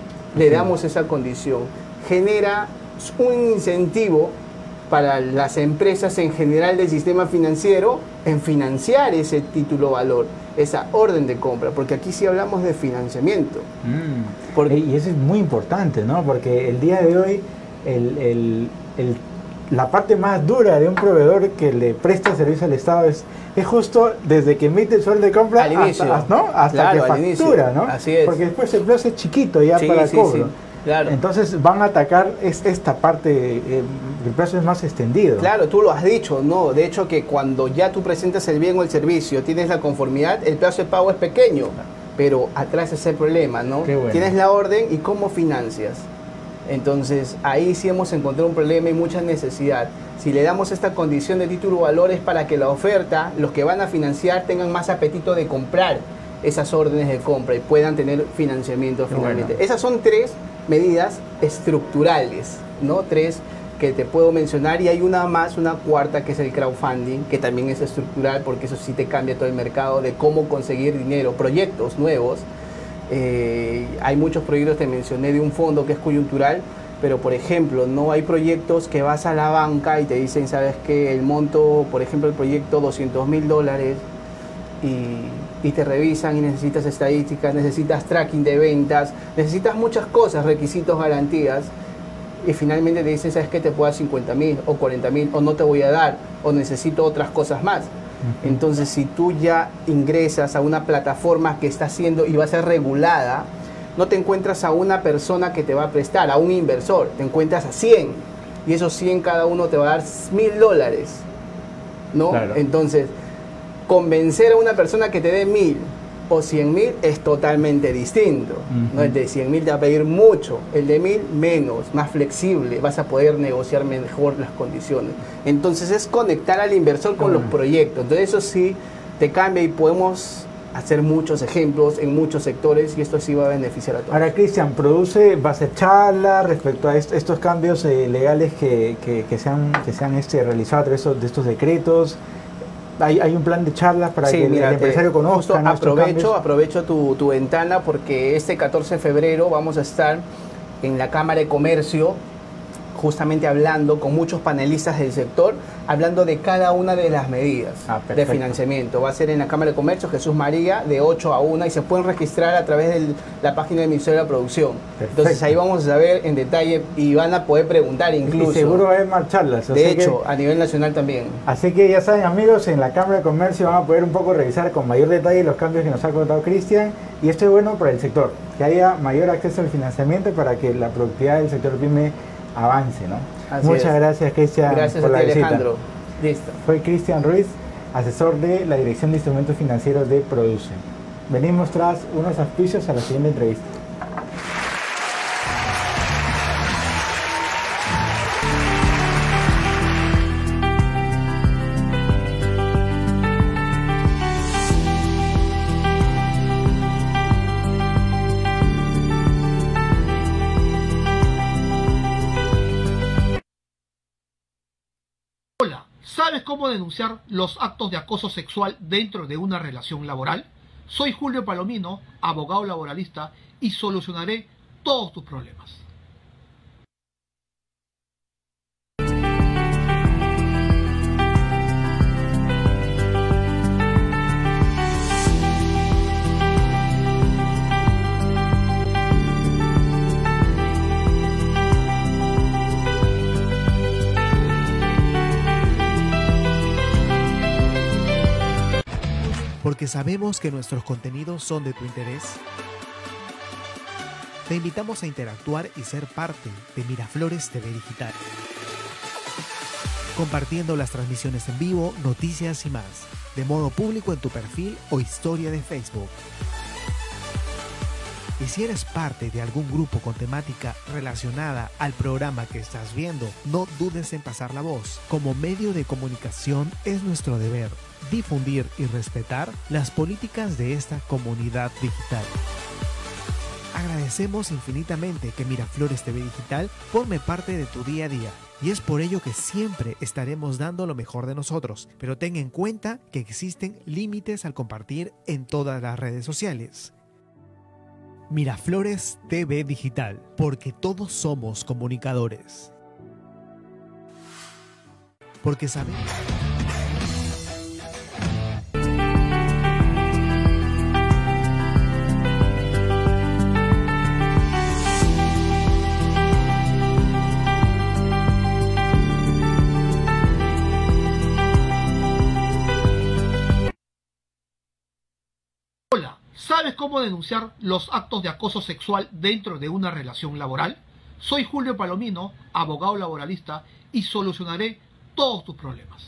Le damos esa condición. Genera un incentivo para las empresas en general del sistema financiero en financiar ese título valor, esa orden de compra, porque aquí sí hablamos de financiamiento. Mm. Porque, y eso es muy importante, ¿no? Porque el día de hoy el, el, el, la parte más dura de un proveedor que le presta servicio al Estado es, es justo desde que emite el sol de compra al inicio, hasta, ¿no? hasta claro, que factura, ¿no? Así es. Porque después el plazo es chiquito ya sí, para el sí, cobro. Sí. Claro. Entonces van a atacar es, esta parte, eh, el plazo es más extendido. Claro, tú lo has dicho, ¿no? De hecho que cuando ya tú presentas el bien o el servicio, tienes la conformidad, el plazo de pago es pequeño, pero atrás es el problema, ¿no? Qué bueno. Tienes la orden y cómo financias. Entonces ahí sí hemos encontrado un problema y mucha necesidad. Si le damos esta condición de título valor es para que la oferta, los que van a financiar tengan más apetito de comprar esas órdenes de compra y puedan tener financiamiento finalmente. Bueno. Esas son tres medidas estructurales, ¿no? Tres que te puedo mencionar y hay una más, una cuarta que es el crowdfunding, que también es estructural porque eso sí te cambia todo el mercado de cómo conseguir dinero, proyectos nuevos. Eh, hay muchos proyectos, te mencioné de un fondo que es coyuntural, pero por ejemplo, no hay proyectos que vas a la banca y te dicen, ¿sabes qué? El monto, por ejemplo, el proyecto doscientos mil dólares, y, y te revisan y necesitas estadísticas, necesitas tracking de ventas, necesitas muchas cosas, requisitos, garantías, y finalmente te dicen, ¿sabes qué? Te puedo dar cincuenta mil o cuarenta mil, o no te voy a dar, o necesito otras cosas más. Uh-huh. Entonces, si tú ya ingresas a una plataforma que está haciendo y va a ser regulada, no te encuentras a una persona que te va a prestar, a un inversor, te encuentras a cien, y esos cien cada uno te va a dar mil dólares, ¿no? Claro. Entonces, convencer a una persona que te dé mil o cien mil es totalmente distinto. Uh-huh. ¿No? El de cien mil te va a pedir mucho, el de mil menos, más flexible, vas a poder negociar mejor las condiciones. Entonces es conectar al inversor con uh-huh. los proyectos. Entonces eso sí te cambia y podemos hacer muchos ejemplos en muchos sectores y esto sí va a beneficiar a todos. Ahora, Cristian, produce, va a hacer charla respecto a est estos cambios eh, legales que, que, que se han, que se han este, realizado a través de estos decretos. Hay, hay un plan de charlas para sí, que mira, el empresario conozca, ¿no? Aprovecho, aprovecho tu, tu ventana porque este catorce de febrero vamos a estar en la Cámara de Comercio justamente hablando con muchos panelistas del sector, hablando de cada una de las medidas ah, de financiamiento. Va a ser en la Cámara de Comercio Jesús María de ocho a una y se pueden registrar a través de la página del Ministerio de la Producción. Perfecto. Entonces ahí vamos a saber en detalle y van a poder preguntar incluso. Y seguro va a haber más charlas. De hecho, que, a nivel nacional también. Así que ya saben, amigos, en la Cámara de Comercio van a poder un poco revisar con mayor detalle los cambios que nos ha contado Cristian, y esto es bueno para el sector, que haya mayor acceso al financiamiento para que la productividad del sector pyme avance, ¿no? Así Muchas es. gracias, Cristian. Gracias por a la ti, visita. Alejandro. Listo. Fue Cristian Ruiz, asesor de la Dirección de Instrumentos Financieros de Produce. Venimos tras unos auspicios a la siguiente entrevista. ¿Sabes cómo denunciar los actos de acoso sexual dentro de una relación laboral? Soy Julio Palomino, abogado laboralista, y solucionaré todos tus problemas. Porque sabemos que nuestros contenidos son de tu interés. Te invitamos a interactuar y ser parte de Miraflores T V Digital, compartiendo las transmisiones en vivo, noticias y más, de modo público en tu perfil o historia de Facebook. Y si eres parte de algún grupo con temática relacionada al programa que estás viendo, no dudes en pasar la voz. Como medio de comunicación es nuestro deber difundir y respetar las políticas de esta comunidad digital. Agradecemos infinitamente que Miraflores T V Digital forme parte de tu día a día, y es por ello que siempre estaremos dando lo mejor de nosotros, pero ten en cuenta que existen límites al compartir en todas las redes sociales. Miraflores T V Digital, porque todos somos comunicadores. Porque sabemos. ¿Sabes cómo denunciar los actos de acoso sexual dentro de una relación laboral? Soy Julio Palomino, abogado laboralista, y solucionaré todos tus problemas.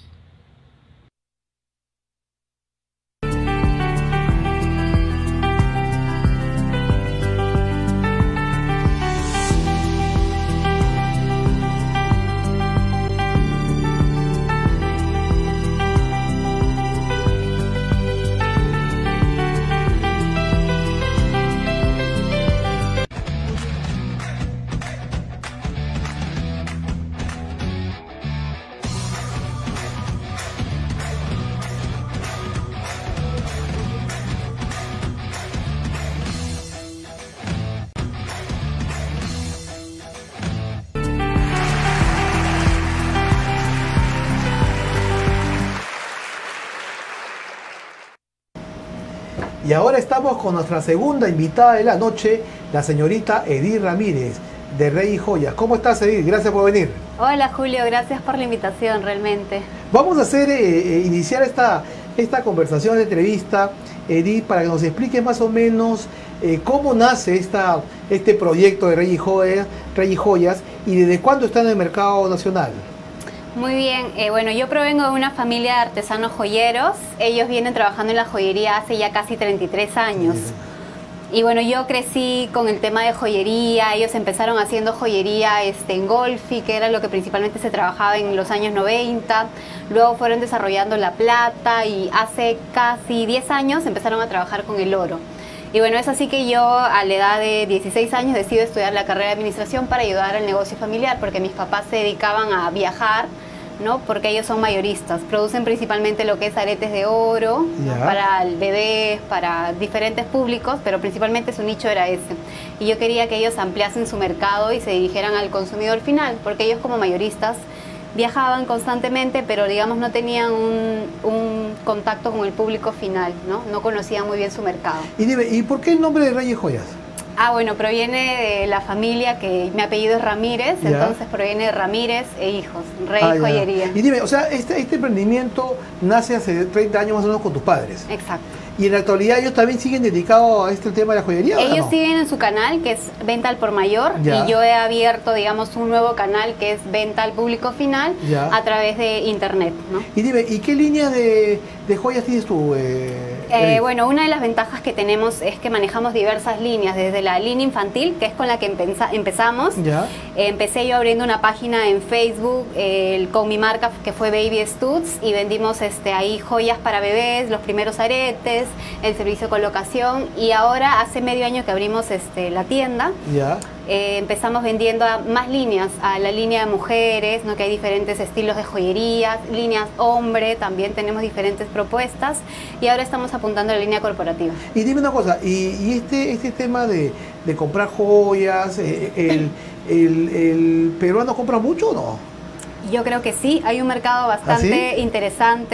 Y ahora estamos con nuestra segunda invitada de la noche, la señorita Edith Ramírez, de Rey y Joyas. ¿Cómo estás, Edith? Gracias por venir. Hola, Julio, gracias por la invitación, realmente. Vamos a hacer, eh, iniciar esta, esta conversación, esta entrevista, Edith, para que nos expliques más o menos eh, cómo nace esta, este proyecto de Rey y Joyas, Rey y Joyas y desde cuándo está en el mercado nacional. Muy bien, eh, bueno, yo provengo de una familia de artesanos joyeros. Ellos vienen trabajando en la joyería hace ya casi treinta y tres años. Sí. Y bueno, yo crecí con el tema de joyería. Ellos empezaron haciendo joyería este, en Golfi, que era lo que principalmente se trabajaba en los años noventa. Luego fueron desarrollando la plata y hace casi diez años empezaron a trabajar con el oro. Y bueno, es así que yo a la edad de dieciséis años decido estudiar la carrera de administración para ayudar al negocio familiar, porque mis papás se dedicaban a viajar, ¿no? Porque ellos son mayoristas, producen principalmente lo que es aretes de oro, ¿no? Para bebés, para diferentes públicos, pero principalmente su nicho era ese. Y yo quería que ellos ampliasen su mercado y se dirigieran al consumidor final, porque ellos como mayoristas viajaban constantemente, pero digamos no tenían un, un contacto con el público final, ¿no? No conocían muy bien su mercado. Y dime, ¿y por qué el nombre de Rey y Joyas? Ah, bueno, proviene de la familia, que mi apellido es Ramírez, ¿ya? Entonces proviene de Ramírez e hijos, Rey ah, Joyería. Y dime, o sea, este, este emprendimiento nace hace treinta años más o menos con tus padres. Exacto. ¿Y en la actualidad ellos también siguen dedicados a este tema de la joyería? Ellos no? siguen en su canal, que es Venta al por mayor, ya. Y yo he abierto, digamos, un nuevo canal que es Venta al público final, ya. A través de internet, ¿no? Y dime, ¿y qué líneas de, de joyas tienes tú? Eh, eh, bueno, una de las ventajas que tenemos es que manejamos diversas líneas, desde la línea infantil, que es con la que empezamos. Ya. Eh, empecé yo abriendo una página en Facebook eh, con mi marca, que fue Baby Studs, y vendimos este, ahí joyas para bebés, los primeros aretes, el servicio de colocación, y ahora hace medio año que abrimos este, la tienda. Ya. Eh, empezamos vendiendo a más líneas, a la línea de mujeres, ¿no? Que hay diferentes estilos de joyerías, líneas hombre, también tenemos diferentes propuestas, y ahora estamos apuntando a la línea corporativa. Y dime una cosa, y, y este, este tema de, de comprar joyas, eh, el, el, el peruano compra mucho o no? Yo creo que sí, hay un mercado bastante ¿Ah, sí? interesante,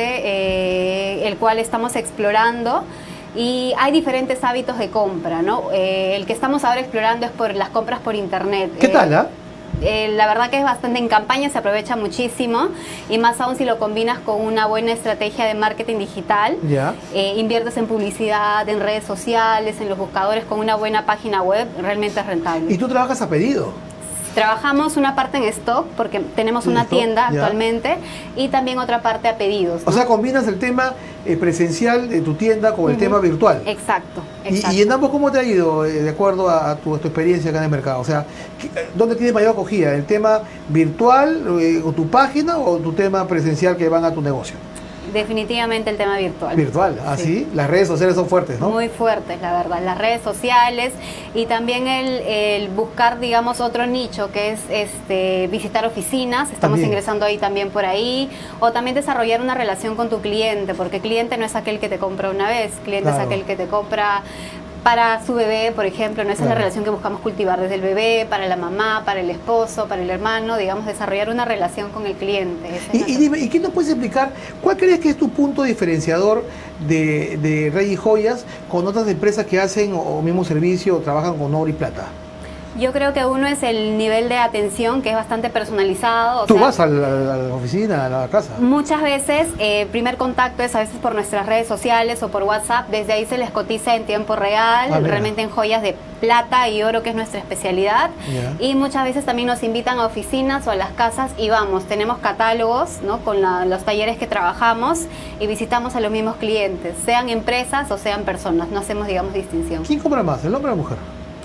eh, el cual estamos explorando. Y hay diferentes hábitos de compra, ¿no? Eh, el que estamos ahora explorando es por las compras por internet. ¿Qué eh, tal, ah? Eh, la verdad que es bastante, en campaña se aprovecha muchísimo, y más aún si lo combinas con una buena estrategia de marketing digital. Ya. Eh, inviertes en publicidad, en redes sociales, en los buscadores, con una buena página web, realmente es rentable. ¿Y tú trabajas a pedido? Trabajamos una parte en stock, porque tenemos una tienda actualmente, y también otra parte a pedidos, ¿no? O sea, combinas el tema eh, presencial de tu tienda con el uh-huh. tema virtual. Exacto. exacto. ¿Y, y en ambos cómo te ha ido, eh, de acuerdo a, a, tu, a tu experiencia acá en el mercado? O sea, ¿dónde tienes mayor acogida? ¿El tema virtual, eh, o tu página, o tu tema presencial que van a tu negocio? Definitivamente el tema virtual. Virtual, así, ¿sí? Las redes sociales son fuertes, ¿no? Muy fuertes, la verdad, las redes sociales, y también el, el buscar, digamos, otro nicho, que es este visitar oficinas, estamos también ingresando ahí también por ahí, o también desarrollar una relación con tu cliente, porque cliente no es aquel que te compra una vez, cliente claro. es aquel que te compra para su bebé, por ejemplo, ¿no? Esa claro. es la relación que buscamos cultivar desde el bebé, para la mamá, para el esposo, para el hermano, digamos, desarrollar una relación con el cliente. Y, y, dime, ¿y qué nos puedes explicar? ¿Cuál crees que es tu punto diferenciador de, de Rey y Joyas con otras empresas que hacen o mismo servicio o trabajan con oro y plata? Yo creo que uno es el nivel de atención, que es bastante personalizado. O ¿Tú sea, vas a la, a la oficina, a la casa? Muchas veces, eh, primer contacto es a veces por nuestras redes sociales o por WhatsApp. Desde ahí se les cotiza en tiempo real, ah, realmente en joyas de plata y oro, que es nuestra especialidad. Yeah. Y muchas veces también nos invitan a oficinas o a las casas y vamos, tenemos catálogos, ¿no? Con la, los talleres que trabajamos, y visitamos a los mismos clientes, sean empresas o sean personas, no hacemos, digamos, distinción. ¿Quién compra más, el hombre o la mujer?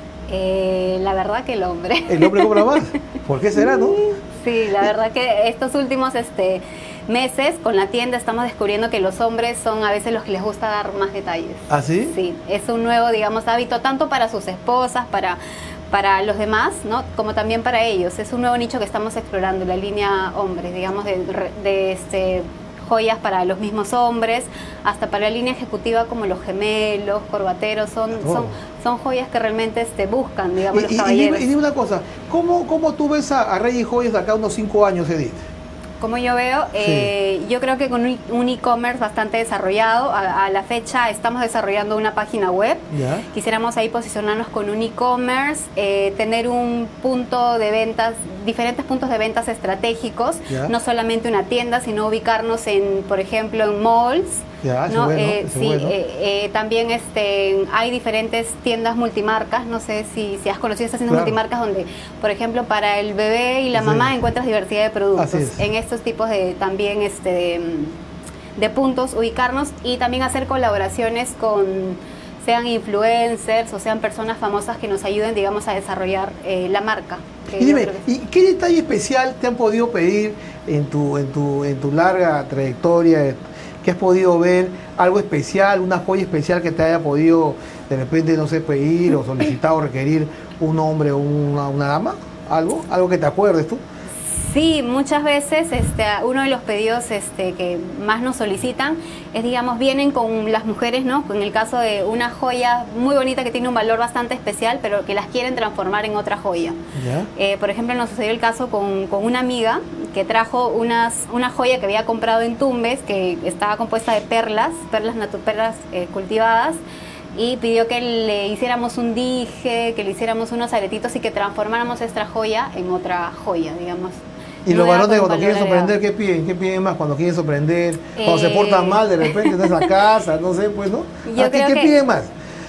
Eh, la verdad que el hombre. ¿El hombre compra más? ¿Por qué será, no? Sí, la verdad que estos últimos este, meses con la tienda estamos descubriendo que los hombres son a veces los que les gusta dar más detalles. ¿Ah, sí? Sí, es un nuevo, digamos, hábito tanto para sus esposas, para, para los demás, ¿no? Como también para ellos. Es un nuevo nicho que estamos explorando, la línea hombres, digamos, de, de este... joyas para los mismos hombres, hasta para la línea ejecutiva como los gemelos, corbateros, son, oh. son, son joyas que realmente este, buscan, digamos, y, los y, caballeros. Y dime una cosa, ¿cómo, cómo tú ves a, a Rey y Joyas de acá unos cinco años, Edith? Como yo veo, eh, sí. yo creo que con un e-commerce bastante desarrollado, a, a la fecha estamos desarrollando una página web. ¿Ya? Quisiéramos ahí posicionarnos con un e-commerce, eh, tener un punto de ventas, diferentes puntos de ventas estratégicos, ¿ya? No solamente una tienda, sino ubicarnos en, por ejemplo, en malls. Ya, ¿no? bueno, eh, sí, bueno. eh, eh, también este, hay diferentes tiendas multimarcas, no sé si, si has conocido estas tiendas claro. multimarcas donde, por ejemplo, para el bebé y la sí. mamá encuentras diversidad de productos. En estos tipos de también este, de, de puntos, ubicarnos y también hacer colaboraciones con, sean influencers o sean personas famosas que nos ayuden, digamos, a desarrollar eh, la marca. Y dime, ¿y qué detalle especial te han podido pedir en tu, en tu, en tu larga trayectoria? ¿Qué has podido ver? ¿Algo especial, una joya especial que te haya podido de repente, no sé, pedir o solicitar o requerir un hombre o una, una dama? ¿Algo? ¿Algo que te acuerdes tú? Sí, muchas veces este, uno de los pedidos este, que más nos solicitan es, digamos, vienen con las mujeres, ¿no? En el caso de una joya muy bonita que tiene un valor bastante especial, pero que las quieren transformar en otra joya. ¿Ya? Eh, por ejemplo, nos sucedió el caso con, con una amiga que trajo unas, una joya que había comprado en Tumbes, que estaba compuesta de perlas, perlas, perlas eh, cultivadas, y pidió que le hiciéramos un dije, que le hiciéramos unos aretitos y que transformáramos esta joya en otra joya, digamos. Y los varones cuando quieren sorprender, ¿qué piden? ¿Qué piden más cuando quieren sorprender? Cuando eh... se portan mal, de repente en esa casa, no sé, pues, ¿no? Yo ¿A ti qué que... piden más?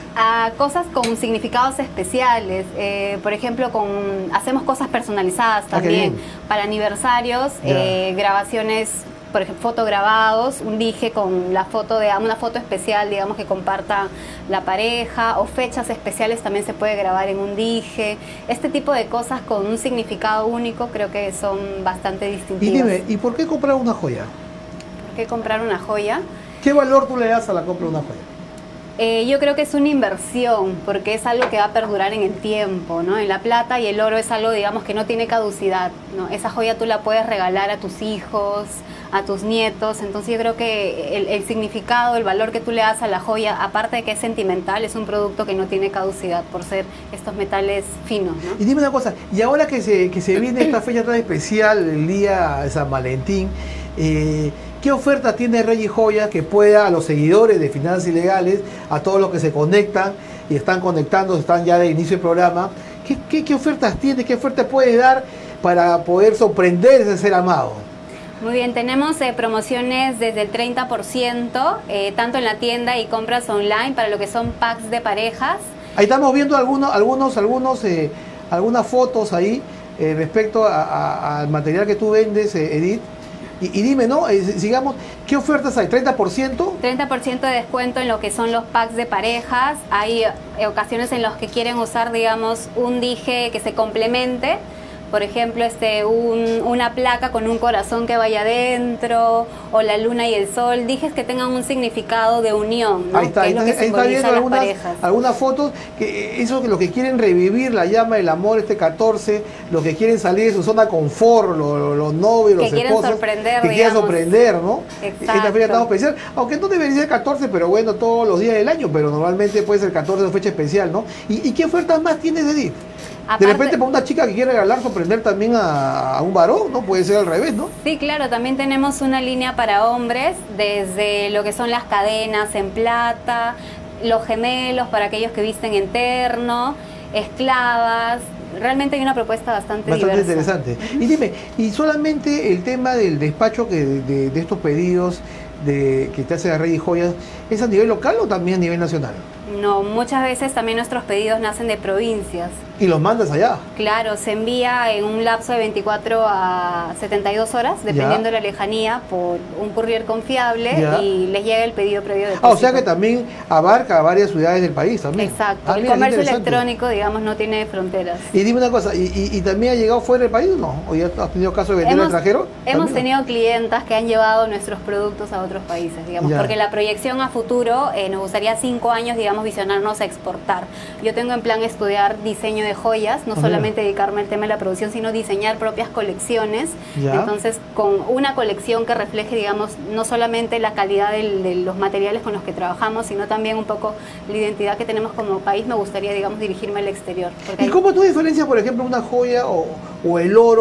A cosas con significados especiales, eh, por ejemplo, con hacemos cosas personalizadas también, ah, para aniversarios, eh, grabaciones, por ejemplo, fotograbados, un dije con la foto de una foto especial, digamos, que comparta la pareja, o fechas especiales también se puede grabar en un dije. Este tipo de cosas con un significado único creo que son bastante distintivas. Y dime, ¿y por qué comprar una joya? ¿Por qué comprar una joya? ¿Qué valor tú le das a la compra de una joya? Eh, yo creo que es una inversión, porque es algo que va a perdurar en el tiempo, ¿no? En la plata y el oro es algo, digamos, que no tiene caducidad, ¿no? Esa joya tú la puedes regalar a tus hijos, a tus nietos, entonces yo creo que el, el significado, el valor que tú le das a la joya, aparte de que es sentimental, es un producto que no tiene caducidad por ser estos metales finos, ¿no? Y dime una cosa, y ahora que se, que se viene esta fecha tan especial, el día de San Valentín, eh, ¿qué oferta tiene Reyes Joyas que pueda a los seguidores de Finanzas Ilegales, a todos los que se conectan y están conectando, están ya de inicio del programa, ¿qué, qué, qué ofertas tiene, qué ofertas puede dar para poder sorprender ese ser amado? Muy bien, tenemos eh, promociones desde el treinta por ciento, eh, tanto en la tienda y compras online para lo que son packs de parejas. Ahí estamos viendo algunos, algunos, algunos, eh, algunas fotos ahí eh, respecto a, a, al material que tú vendes, eh, Edith. Y, y dime, ¿no? Eh, sigamos, ¿qué ofertas hay? ¿treinta por ciento? treinta por ciento de descuento en lo que son los packs de parejas. Hay eh, ocasiones en las que quieren usar, digamos, un dije que se complemente. Por ejemplo, este, un, una placa con un corazón que vaya adentro, o la luna y el sol, dijes que tengan un significado de unión, ¿no? Ahí está, que ahí está, ahí está viendo algunas, algunas fotos, que eso que lo que quieren revivir la llama del amor este catorce, los que quieren salir de su zona de confort, los, los, los novios, que los quieren esposos, sorprender, que quieren sorprender, ¿no? Exacto. Esta fecha tan especial, aunque no debería ser catorce, pero bueno, todos los días del año, pero normalmente puede ser catorce, una fecha especial, ¿no? ¿Y, y qué ofertas más tienes, Edith? Aparte, de repente para una chica que quiere regalar, sorprender también a, a un varón, ¿no? Puede ser al revés, ¿no? Sí, claro, también tenemos una línea para hombres, desde lo que son las cadenas en plata, los gemelos para aquellos que visten en terno, esclavas. Realmente hay una propuesta bastante, bastante diversa. interesante. Y dime, ¿y solamente el tema del despacho que de, de, de estos pedidos de que te hace la Reyes Joyas es a nivel local o también a nivel nacional? No, muchas veces también nuestros pedidos nacen de provincias. ¿Y los mandas allá? Claro, se envía en un lapso de veinticuatro a setenta y dos horas, dependiendo ya de la lejanía, por un courier confiable, ya, y les llega el pedido previo de depósito. Ah, o sea que también abarca varias ciudades del país también. Exacto, ah, el mira, comercio electrónico, digamos, no tiene fronteras. Y dime una cosa, ¿y, y, y también ha llegado fuera del país o no? ¿O ya has tenido caso de vender al extranjero? Hemos ¿También? tenido clientas que han llevado nuestros productos a otros países, digamos, ya, porque la proyección a futuro, eh, nos gustaría cinco años, digamos, visionarnos a exportar. Yo tengo en plan estudiar diseño de joyas, no ah, solamente mira. dedicarme al tema de la producción, sino diseñar propias colecciones. Ya. Entonces, con una colección que refleje, digamos, no solamente la calidad del, de los materiales con los que trabajamos, sino también un poco la identidad que tenemos como país, me gustaría, digamos, dirigirme al exterior. ¿Y cómo tú diferencias, por ejemplo, una joya o, o el oro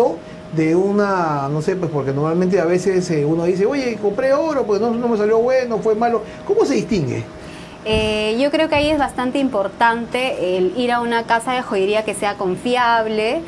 de una, no sé, pues porque normalmente a veces eh, uno dice, oye, compré oro, pues no, no me salió bueno, fue malo. ¿Cómo se distingue? Eh, yo creo que ahí es bastante importante el ir a una casa de joyería que sea confiable,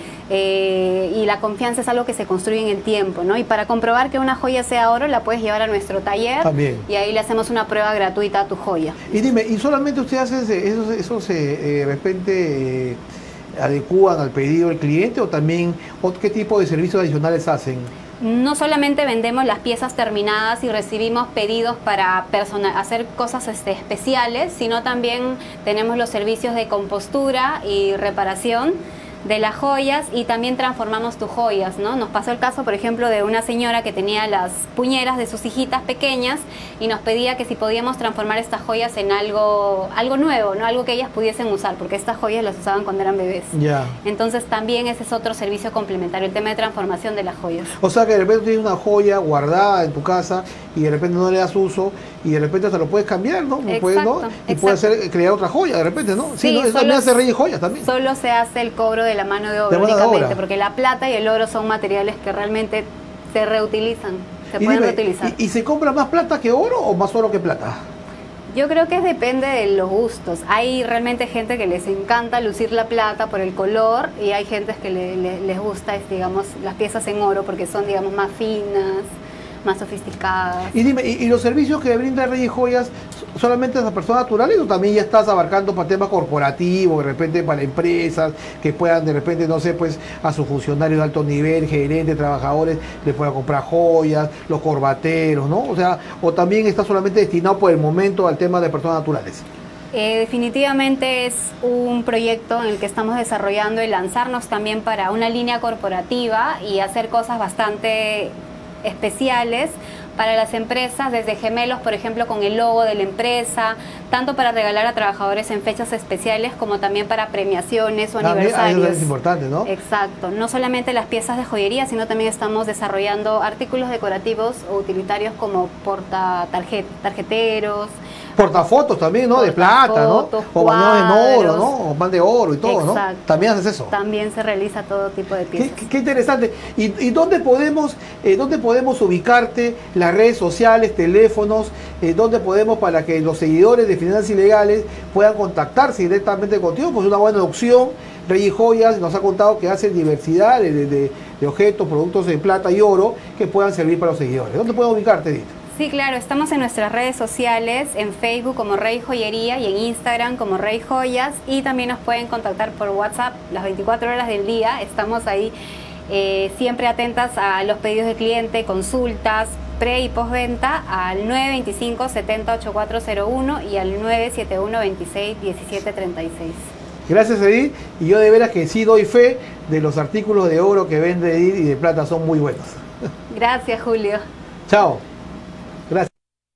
eh, y la confianza es algo que se construye en el tiempo, ¿no? Y para comprobar que una joya sea oro, la puedes llevar a nuestro taller. También. Y ahí le hacemos una prueba gratuita a tu joya. Y dime, ¿y solamente usted hace esos, esos eh, eh, de repente eh, adecúan al pedido del cliente o también o qué tipo de servicios adicionales hacen? No solamente vendemos las piezas terminadas y recibimos pedidos para persona- hacer cosas este, especiales, sino también tenemos los servicios de compostura y reparación de las joyas y también transformamos tus joyas, ¿no? Nos pasó el caso, por ejemplo, de una señora que tenía las puñeras de sus hijitas pequeñas y nos pedía que si podíamos transformar estas joyas en algo, algo nuevo, ¿no? Algo que ellas pudiesen usar, porque estas joyas las usaban cuando eran bebés. Ya. Entonces también ese es otro servicio complementario, el tema de transformación de las joyas. O sea que de repente tienes una joya guardada en tu casa y de repente no le das uso y de repente hasta lo puedes cambiar, ¿no? Exacto, Puedes, ¿no? Y puedes hacer, crear otra joya de repente, ¿no? Sí, Sí, ¿no? Eso solo también hace es- Reyes Joyas también. Solo se hace el cobro de la mano de obra De mano de únicamente, obra. porque la plata y el oro son materiales que realmente se reutilizan, se Y pueden dime, reutilizar. ¿y, y se compra más plata que oro o más oro que plata? Yo creo que depende de los gustos. Hay realmente gente que les encanta lucir la plata por el color y hay gente que le- le- les gusta, es, digamos, las piezas en oro porque son, digamos, más finas, más sofisticadas. Y dime, ¿y, y los servicios que brinda Reyes Joyas solamente a las personas naturales o también ya estás abarcando para temas corporativos, de repente para empresas que puedan de repente, no sé, pues a sus funcionarios de alto nivel, gerentes, trabajadores, les puedan comprar joyas, los corbateros, ¿no? O sea, o también está solamente destinado por el momento al tema de personas naturales. Eh, definitivamente es un proyecto en el que estamos desarrollando y lanzarnos también para una línea corporativa y hacer cosas bastante especiales para las empresas, desde gemelos, por ejemplo, con el logo de la empresa, tanto para regalar a trabajadores en fechas especiales como también para premiaciones o También, aniversarios. eso es importante, ¿no? Exacto, no solamente las piezas de joyería, sino también estamos desarrollando artículos decorativos o utilitarios como porta tarjet tarjeteros, Portafotos también, ¿no? De plata, ¿no? Portafotos, O bañados en oro, cuadros. ¿no? O pan de oro y todo, Exacto. ¿no? También haces eso. También se realiza todo tipo de Qué, piezas. qué- qué interesante. ¿Y, y dónde podemos eh, dónde podemos ubicarte? Las redes sociales, teléfonos, eh, dónde podemos para que los seguidores de Finanzas Ilegales puedan contactarse directamente contigo? Pues una buena opción. Reyes Joyas nos ha contado que hace diversidad de, de- de objetos, productos en plata y oro que puedan servir para los seguidores. ¿Dónde pueden ubicarte, Edith? Sí, claro, estamos en nuestras redes sociales, en Facebook como Rey Joyería y en Instagram como Rey Joyas, y también nos pueden contactar por WhatsApp las veinticuatro horas del día. Estamos ahí eh, siempre atentas a los pedidos del cliente, consultas, pre y postventa al nueve dos cinco, siete cero ocho cuatro cero uno y al nueve siete uno, veintiséis, diecisiete treinta y seis. Gracias, Edith. Y yo de veras que sí doy fe de los artículos de oro que vende Edith y de plata son muy buenos. Gracias, Julio. Chao. Gracias.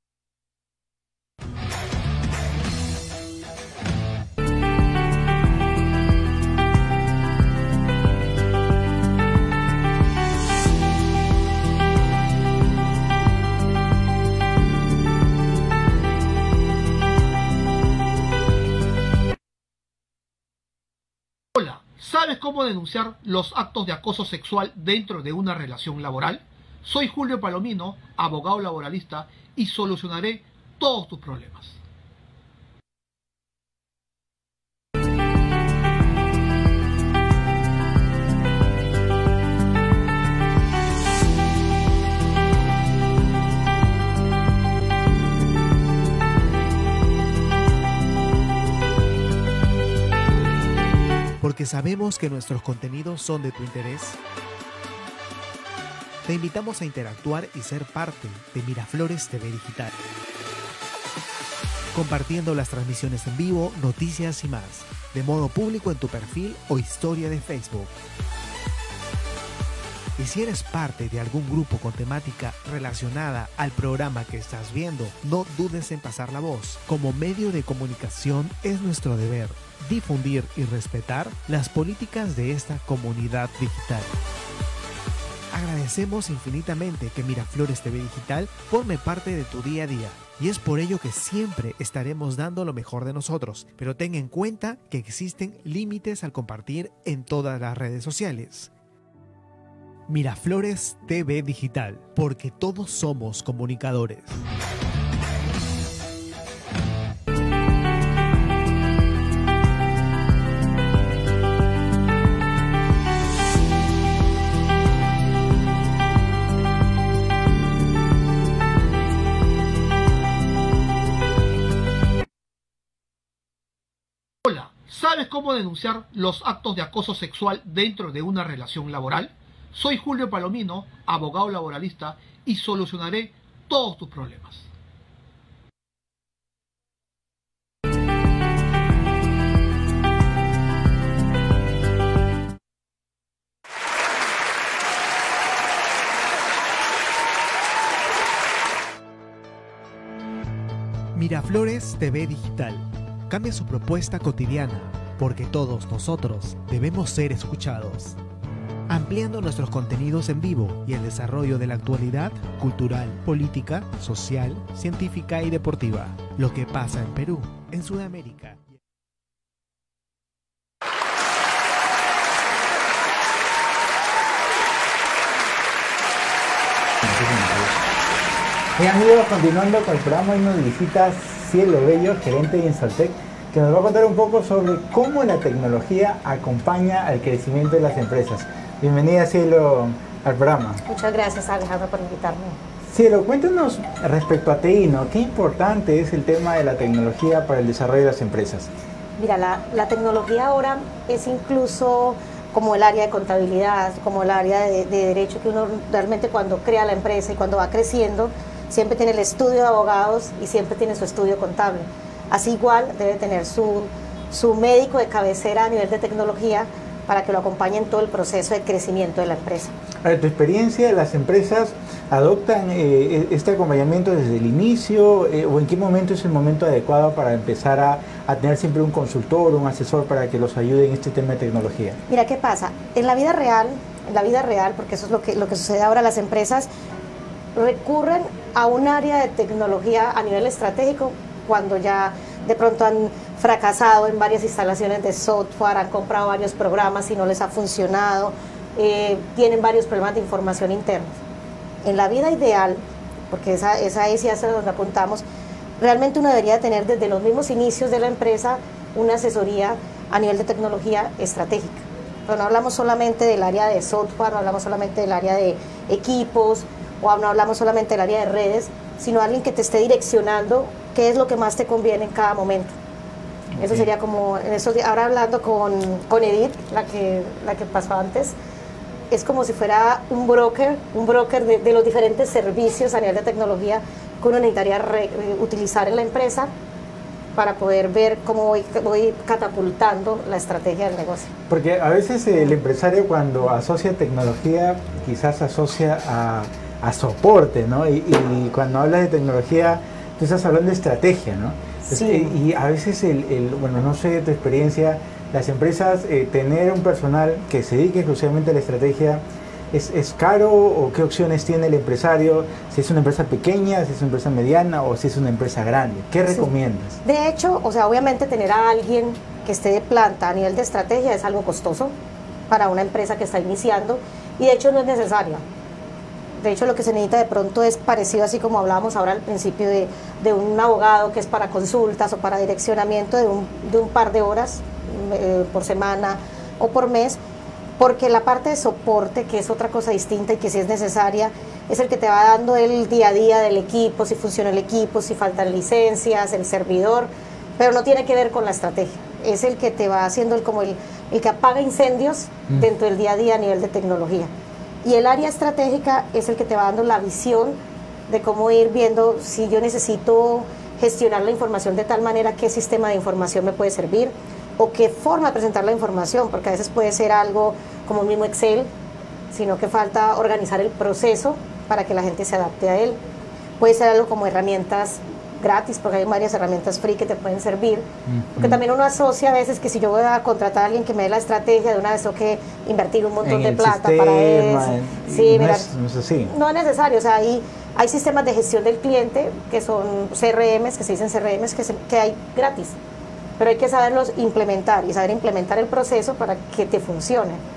Hola, ¿sabes cómo denunciar los actos de acoso sexual dentro de una relación laboral? Soy Julio Palomino, abogado laboralista, y solucionaré todos tus problemas. Porque sabemos que nuestros contenidos son de tu interés. Te invitamos a interactuar y ser parte de Miraflores T V Digital, compartiendo las transmisiones en vivo, noticias y más, de modo público en tu perfil o historia de Facebook. Y si eres parte de algún grupo con temática relacionada al programa que estás viendo, no dudes en pasar la voz. Como medio de comunicación es nuestro deber difundir y respetar las políticas de esta comunidad digital. Agradecemos infinitamente que Miraflores T V Digital forme parte de tu día a día, y es por ello que siempre estaremos dando lo mejor de nosotros, pero ten en cuenta que existen límites al compartir en todas las redes sociales. Miraflores T V Digital, porque todos somos comunicadores. Hola, ¿sabes cómo denunciar los actos de acoso sexual dentro de una relación laboral? Soy Julio Palomino, abogado laboralista, y solucionaré todos tus problemas. Miraflores T V Digital cambia su propuesta cotidiana, porque todos nosotros debemos ser escuchados. Ampliando nuestros contenidos en vivo y el desarrollo de la actualidad cultural, política, social, científica y deportiva. Lo que pasa en Perú, en Sudamérica. Bien amigos, continuando con el programa, hoy nos visita Cielo Bello, gerente de Insoltec, que nos va a contar un poco sobre cómo la tecnología acompaña al crecimiento de las empresas. Bienvenida, Cielo, al programa. Muchas gracias, Alejandro, por invitarme. Cielo, cuéntanos respecto a T I, ¿no? ¿Qué importante es el tema de la tecnología para el desarrollo de las empresas? Mira, la, la tecnología ahora es incluso como el área de contabilidad, como el área de, de derecho, que uno realmente cuando crea la empresa y cuando va creciendo, siempre tiene el estudio de abogados y siempre tiene su estudio contable. Así igual debe tener su, su médico de cabecera a nivel de tecnología, para que lo acompañe en todo el proceso de crecimiento de la empresa. A tu experiencia, ¿las empresas adoptan eh, este acompañamiento desde el inicio eh, o en qué momento es el momento adecuado para empezar a, a tener siempre un consultor, un asesor para que los ayude en este tema de tecnología? Mira, ¿qué pasa? En la vida real, en la vida real, porque eso es lo que, lo que sucede ahora, las empresas recurren a un área de tecnología a nivel estratégico cuando ya de pronto han fracasado en varias instalaciones de software, han comprado varios programas y no les ha funcionado, eh, tienen varios problemas de información interna. En la vida ideal, porque esa, esa es hacia donde apuntamos, realmente uno debería tener desde los mismos inicios de la empresa una asesoría a nivel de tecnología estratégica. Pero no hablamos solamente del área de software, no hablamos solamente del área de equipos, o no hablamos solamente del área de redes, sino alguien que te esté direccionando qué es lo que más te conviene en cada momento. Okay. Eso sería como, en esos días, ahora hablando con, con Edith, la que, la que pasó antes, es como si fuera un broker, un broker de, de los diferentes servicios a nivel de tecnología que uno necesitaría re, utilizar en la empresa para poder ver cómo voy, voy catapultando la estrategia del negocio. Porque a veces el empresario cuando asocia tecnología quizás asocia a, a soporte, ¿no? Y, y cuando hablas de tecnología, tú estás hablando de estrategia, ¿no? Sí. Y, y a veces, el, el, bueno, no sé de tu experiencia, las empresas, eh, tener un personal que se dedique exclusivamente a la estrategia, ¿es, ¿es caro o qué opciones tiene el empresario? Si es una empresa pequeña, si es una empresa mediana o si es una empresa grande. ¿Qué sí. recomiendas? De hecho, o sea, obviamente tener a alguien que esté de planta a nivel de estrategia es algo costoso para una empresa que está iniciando y de hecho no es necesario. De hecho, lo que se necesita de pronto es parecido, así como hablábamos ahora al principio, de, de un abogado que es para consultas o para direccionamiento de un, de un par de horas eh, por semana o por mes, porque la parte de soporte, que es otra cosa distinta y que sí es necesaria, es el que te va dando el día a día del equipo, si funciona el equipo, si faltan licencias, el servidor, pero no tiene que ver con la estrategia. Es el que te va haciendo el, como el, el que apaga incendios mm. dentro del día a día a nivel de tecnología. Y el área estratégica es el que te va dando la visión de cómo ir viendo si yo necesito gestionar la información de tal manera, qué sistema de información me puede servir o qué forma de presentar la información, porque a veces puede ser algo como el mismo Excel, sino que falta organizar el proceso para que la gente se adapte a él. Puede ser algo como herramientas gratis, porque hay varias herramientas free que te pueden servir, mm-hmm. porque también uno asocia a veces que si yo voy a contratar a alguien que me dé la estrategia, de una vez tengo que invertir un montón de plata sistema, para eso. Sí, no, mira, es, no es así. No es necesario, o sea, hay, hay sistemas de gestión del cliente que son C R Ms, que se dicen C R Ms, que, se, que hay gratis, pero hay que saberlos implementar y saber implementar el proceso para que te funcione.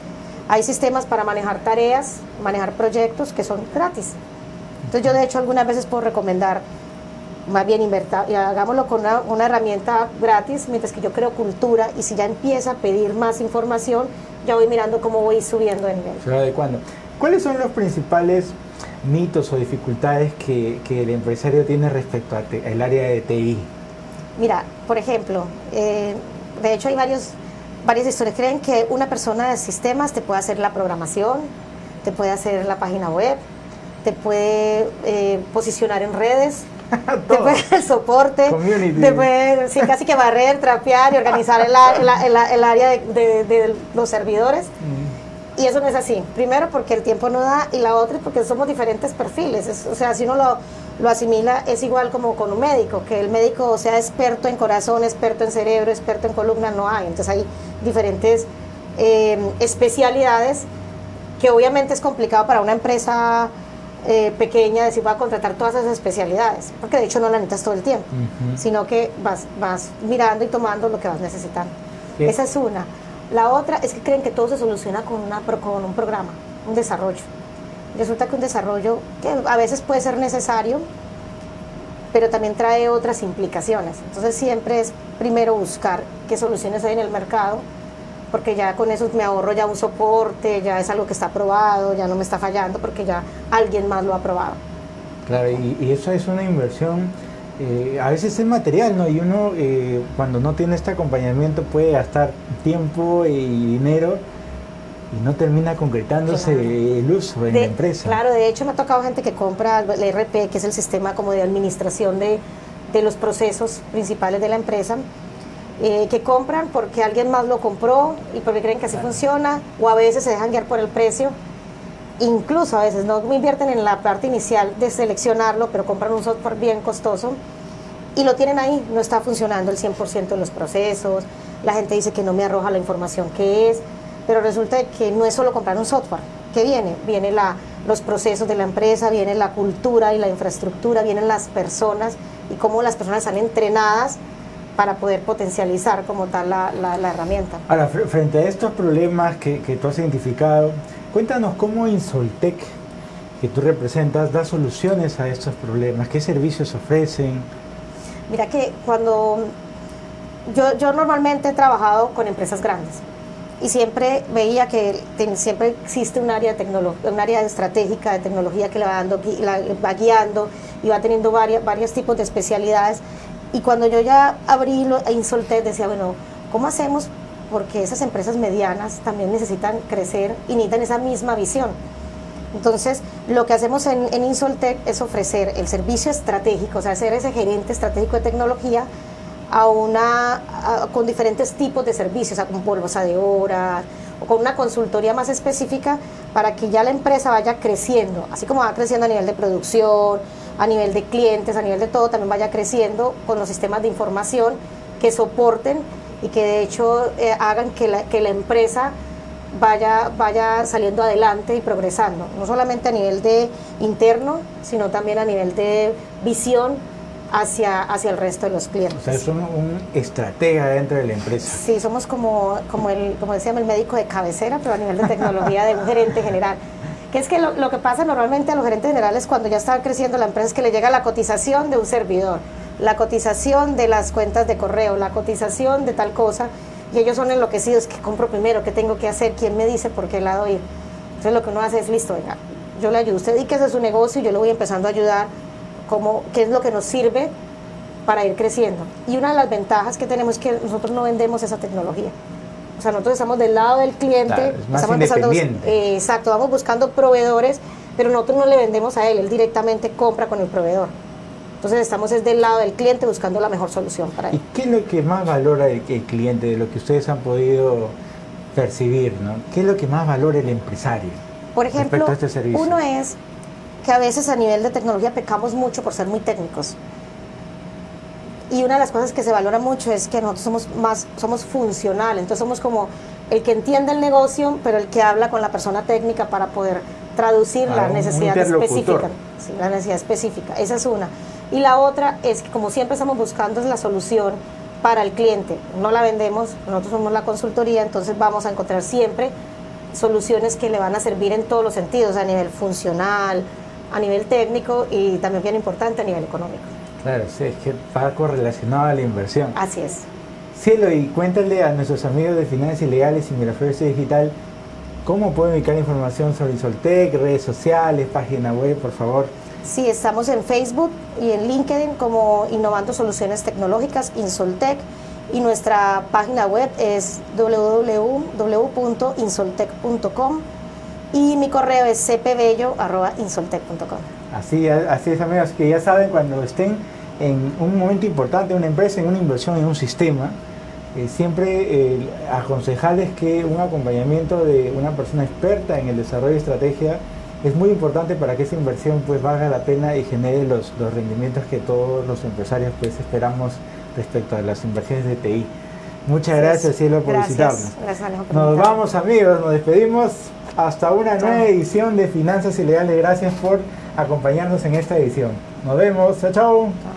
Hay sistemas para manejar tareas, manejar proyectos que son gratis. Entonces yo de hecho algunas veces puedo recomendar, más bien invertir, y hagámoslo con una, una herramienta gratis, mientras que yo creo cultura, y si ya empieza a pedir más información, ya voy mirando cómo voy subiendo de nivel. Se va adecuando. ¿Cuáles son los principales mitos o dificultades que, que el empresario tiene respecto al área de T I? Mira, por ejemplo, eh, de hecho hay varios, varias historias. Creen que una persona de sistemas te puede hacer la programación, te puede hacer la página web, te puede eh, posicionar en redes, te puede hacer el soporte, Community. te puede sí, casi que barrer, trapear y organizar el, el, el, el área de, de, de los servidores. Mm. Y eso no es así. Primero porque el tiempo no da, y la otra porque somos diferentes perfiles. Es, o sea, si uno lo, lo asimila, es igual como con un médico, que el médico sea experto en corazón, experto en cerebro, experto en columna, no hay. Entonces hay diferentes eh, especialidades que obviamente es complicado para una empresa eh, pequeña decir voy a contratar todas esas especialidades, porque de hecho no las necesitas todo el tiempo, uh-huh. sino que vas, vas mirando y tomando lo que vas necesitando. Sí. Esa es una. La otra es que creen que todo se soluciona con, una, con un programa, un desarrollo. Resulta que un desarrollo que a veces puede ser necesario, pero también trae otras implicaciones. Entonces siempre es primero buscar qué soluciones hay en el mercado, porque ya con eso me ahorro ya un soporte, ya es algo que está aprobado, ya no me está fallando porque ya alguien más lo ha aprobado. Claro, y, y eso es una inversión, eh, a veces es material, ¿no? Y uno eh, cuando no tiene este acompañamiento puede gastar tiempo y dinero y no termina concretándose claro. el uso en de, la empresa. Claro, de hecho me ha tocado gente que compra el E R P, que es el sistema como de administración de, de los procesos principales de la empresa, Eh, que compran porque alguien más lo compró y porque creen que así funciona, o a veces se dejan guiar por el precio, incluso a veces no invierten en la parte inicial de seleccionarlo, pero compran un software bien costoso y lo tienen ahí, no está funcionando el cien por ciento de los procesos, la gente dice que no me arroja la información que es, pero resulta que no es solo comprar un software, ¿qué viene? Viene la, los procesos de la empresa, viene la cultura y la infraestructura, vienen las personas y cómo las personas están entrenadas para poder potencializar como tal la, la, la herramienta. Ahora, frente a estos problemas que, que tú has identificado, cuéntanos cómo Insoltec, que tú representas, da soluciones a estos problemas, qué servicios ofrecen. Mira que cuando yo, yo normalmente he trabajado con empresas grandes y siempre veía que ten, siempre existe un área, de un área estratégica de tecnología que la va, dando, la va guiando y va teniendo varias, varios tipos de especialidades. Y cuando yo ya abrí lo, Insoltec, decía, bueno, ¿cómo hacemos? Porque esas empresas medianas también necesitan crecer y necesitan esa misma visión. Entonces, lo que hacemos en, en Insoltec es ofrecer el servicio estratégico, o sea, ser ese gerente estratégico de tecnología a una, a, con diferentes tipos de servicios, o sea, con bolsa de horas, o con una consultoría más específica para que ya la empresa vaya creciendo, así como va creciendo a nivel de producción, a nivel de clientes, a nivel de todo, también vaya creciendo con los sistemas de información que soporten y que de hecho eh, hagan que la, que la empresa vaya, vaya saliendo adelante y progresando, no solamente a nivel de interno, sino también a nivel de visión hacia, hacia el resto de los clientes. O sea, son un estratega dentro de la empresa. Sí, somos como, como, el, como decíamos, el médico de cabecera, pero a nivel de tecnología de un gerente general. Que es que lo, lo que pasa normalmente a los gerentes generales cuando ya está creciendo la empresa es que le llega la cotización de un servidor, la cotización de las cuentas de correo, la cotización de tal cosa, y ellos son enloquecidos, que compro primero, qué tengo que hacer, quién me dice por qué lado ir. Entonces lo que uno hace es, listo, venga, yo le ayudo, usted dedíquese a su negocio y yo le voy empezando a ayudar, como, qué es lo que nos sirve para ir creciendo. Y una de las ventajas que tenemos es que nosotros no vendemos esa tecnología. O sea, nosotros estamos del lado del cliente, claro, es más estamos independiente. Eh, exacto, vamos buscando proveedores, pero nosotros no le vendemos a él, él directamente compra con el proveedor. Entonces estamos es del lado del cliente buscando la mejor solución para él. ¿Y qué es lo que más valora el, el cliente, de lo que ustedes han podido percibir, ¿no? ¿Qué es lo que más valora el empresario? Por ejemplo, a este servicio? Uno es que a veces a nivel de tecnología pecamos mucho por ser muy técnicos. Y una de las cosas que se valora mucho es que nosotros somos más, somos funcionales, entonces somos como el que entiende el negocio, pero el que habla con la persona técnica para poder traducir ah, la necesidad específica. Sí, la necesidad específica, esa es una. Y la otra es que como siempre estamos buscando la solución para el cliente, no la vendemos, nosotros somos la consultoría, entonces vamos a encontrar siempre soluciones que le van a servir en todos los sentidos, a nivel funcional, a nivel técnico y también bien importante a nivel económico. Claro, sí, es que va correlacionado a la inversión. Así es. Cielo, y cuéntale a nuestros amigos de Finanzas Ilegales y Miraflores Digital cómo pueden ubicar información sobre Insoltec, redes sociales, página web, por favor. Sí, estamos en Facebook y en LinkedIn como Innovando Soluciones Tecnológicas, Insoltec, y nuestra página web es doble u doble u doble u punto insoltec punto com y mi correo es c p bello arroba insoltec punto com. Así, así es, amigos, que ya saben, cuando estén en un momento importante en una empresa, en una inversión, en un sistema, eh, siempre eh, aconsejarles que un acompañamiento de una persona experta en el desarrollo de estrategia es muy importante para que esa inversión pues valga la pena y genere los, los rendimientos que todos los empresarios pues esperamos respecto a las inversiones de T I. Muchas gracias, Cielo, por gracias, visitarnos. Gracias, Alejo, por Nos invitarme. vamos, amigos, nos despedimos hasta una nueva edición de Finanzas Ilegales. Gracias por acompañarnos en esta edición. Nos vemos, chao, chao.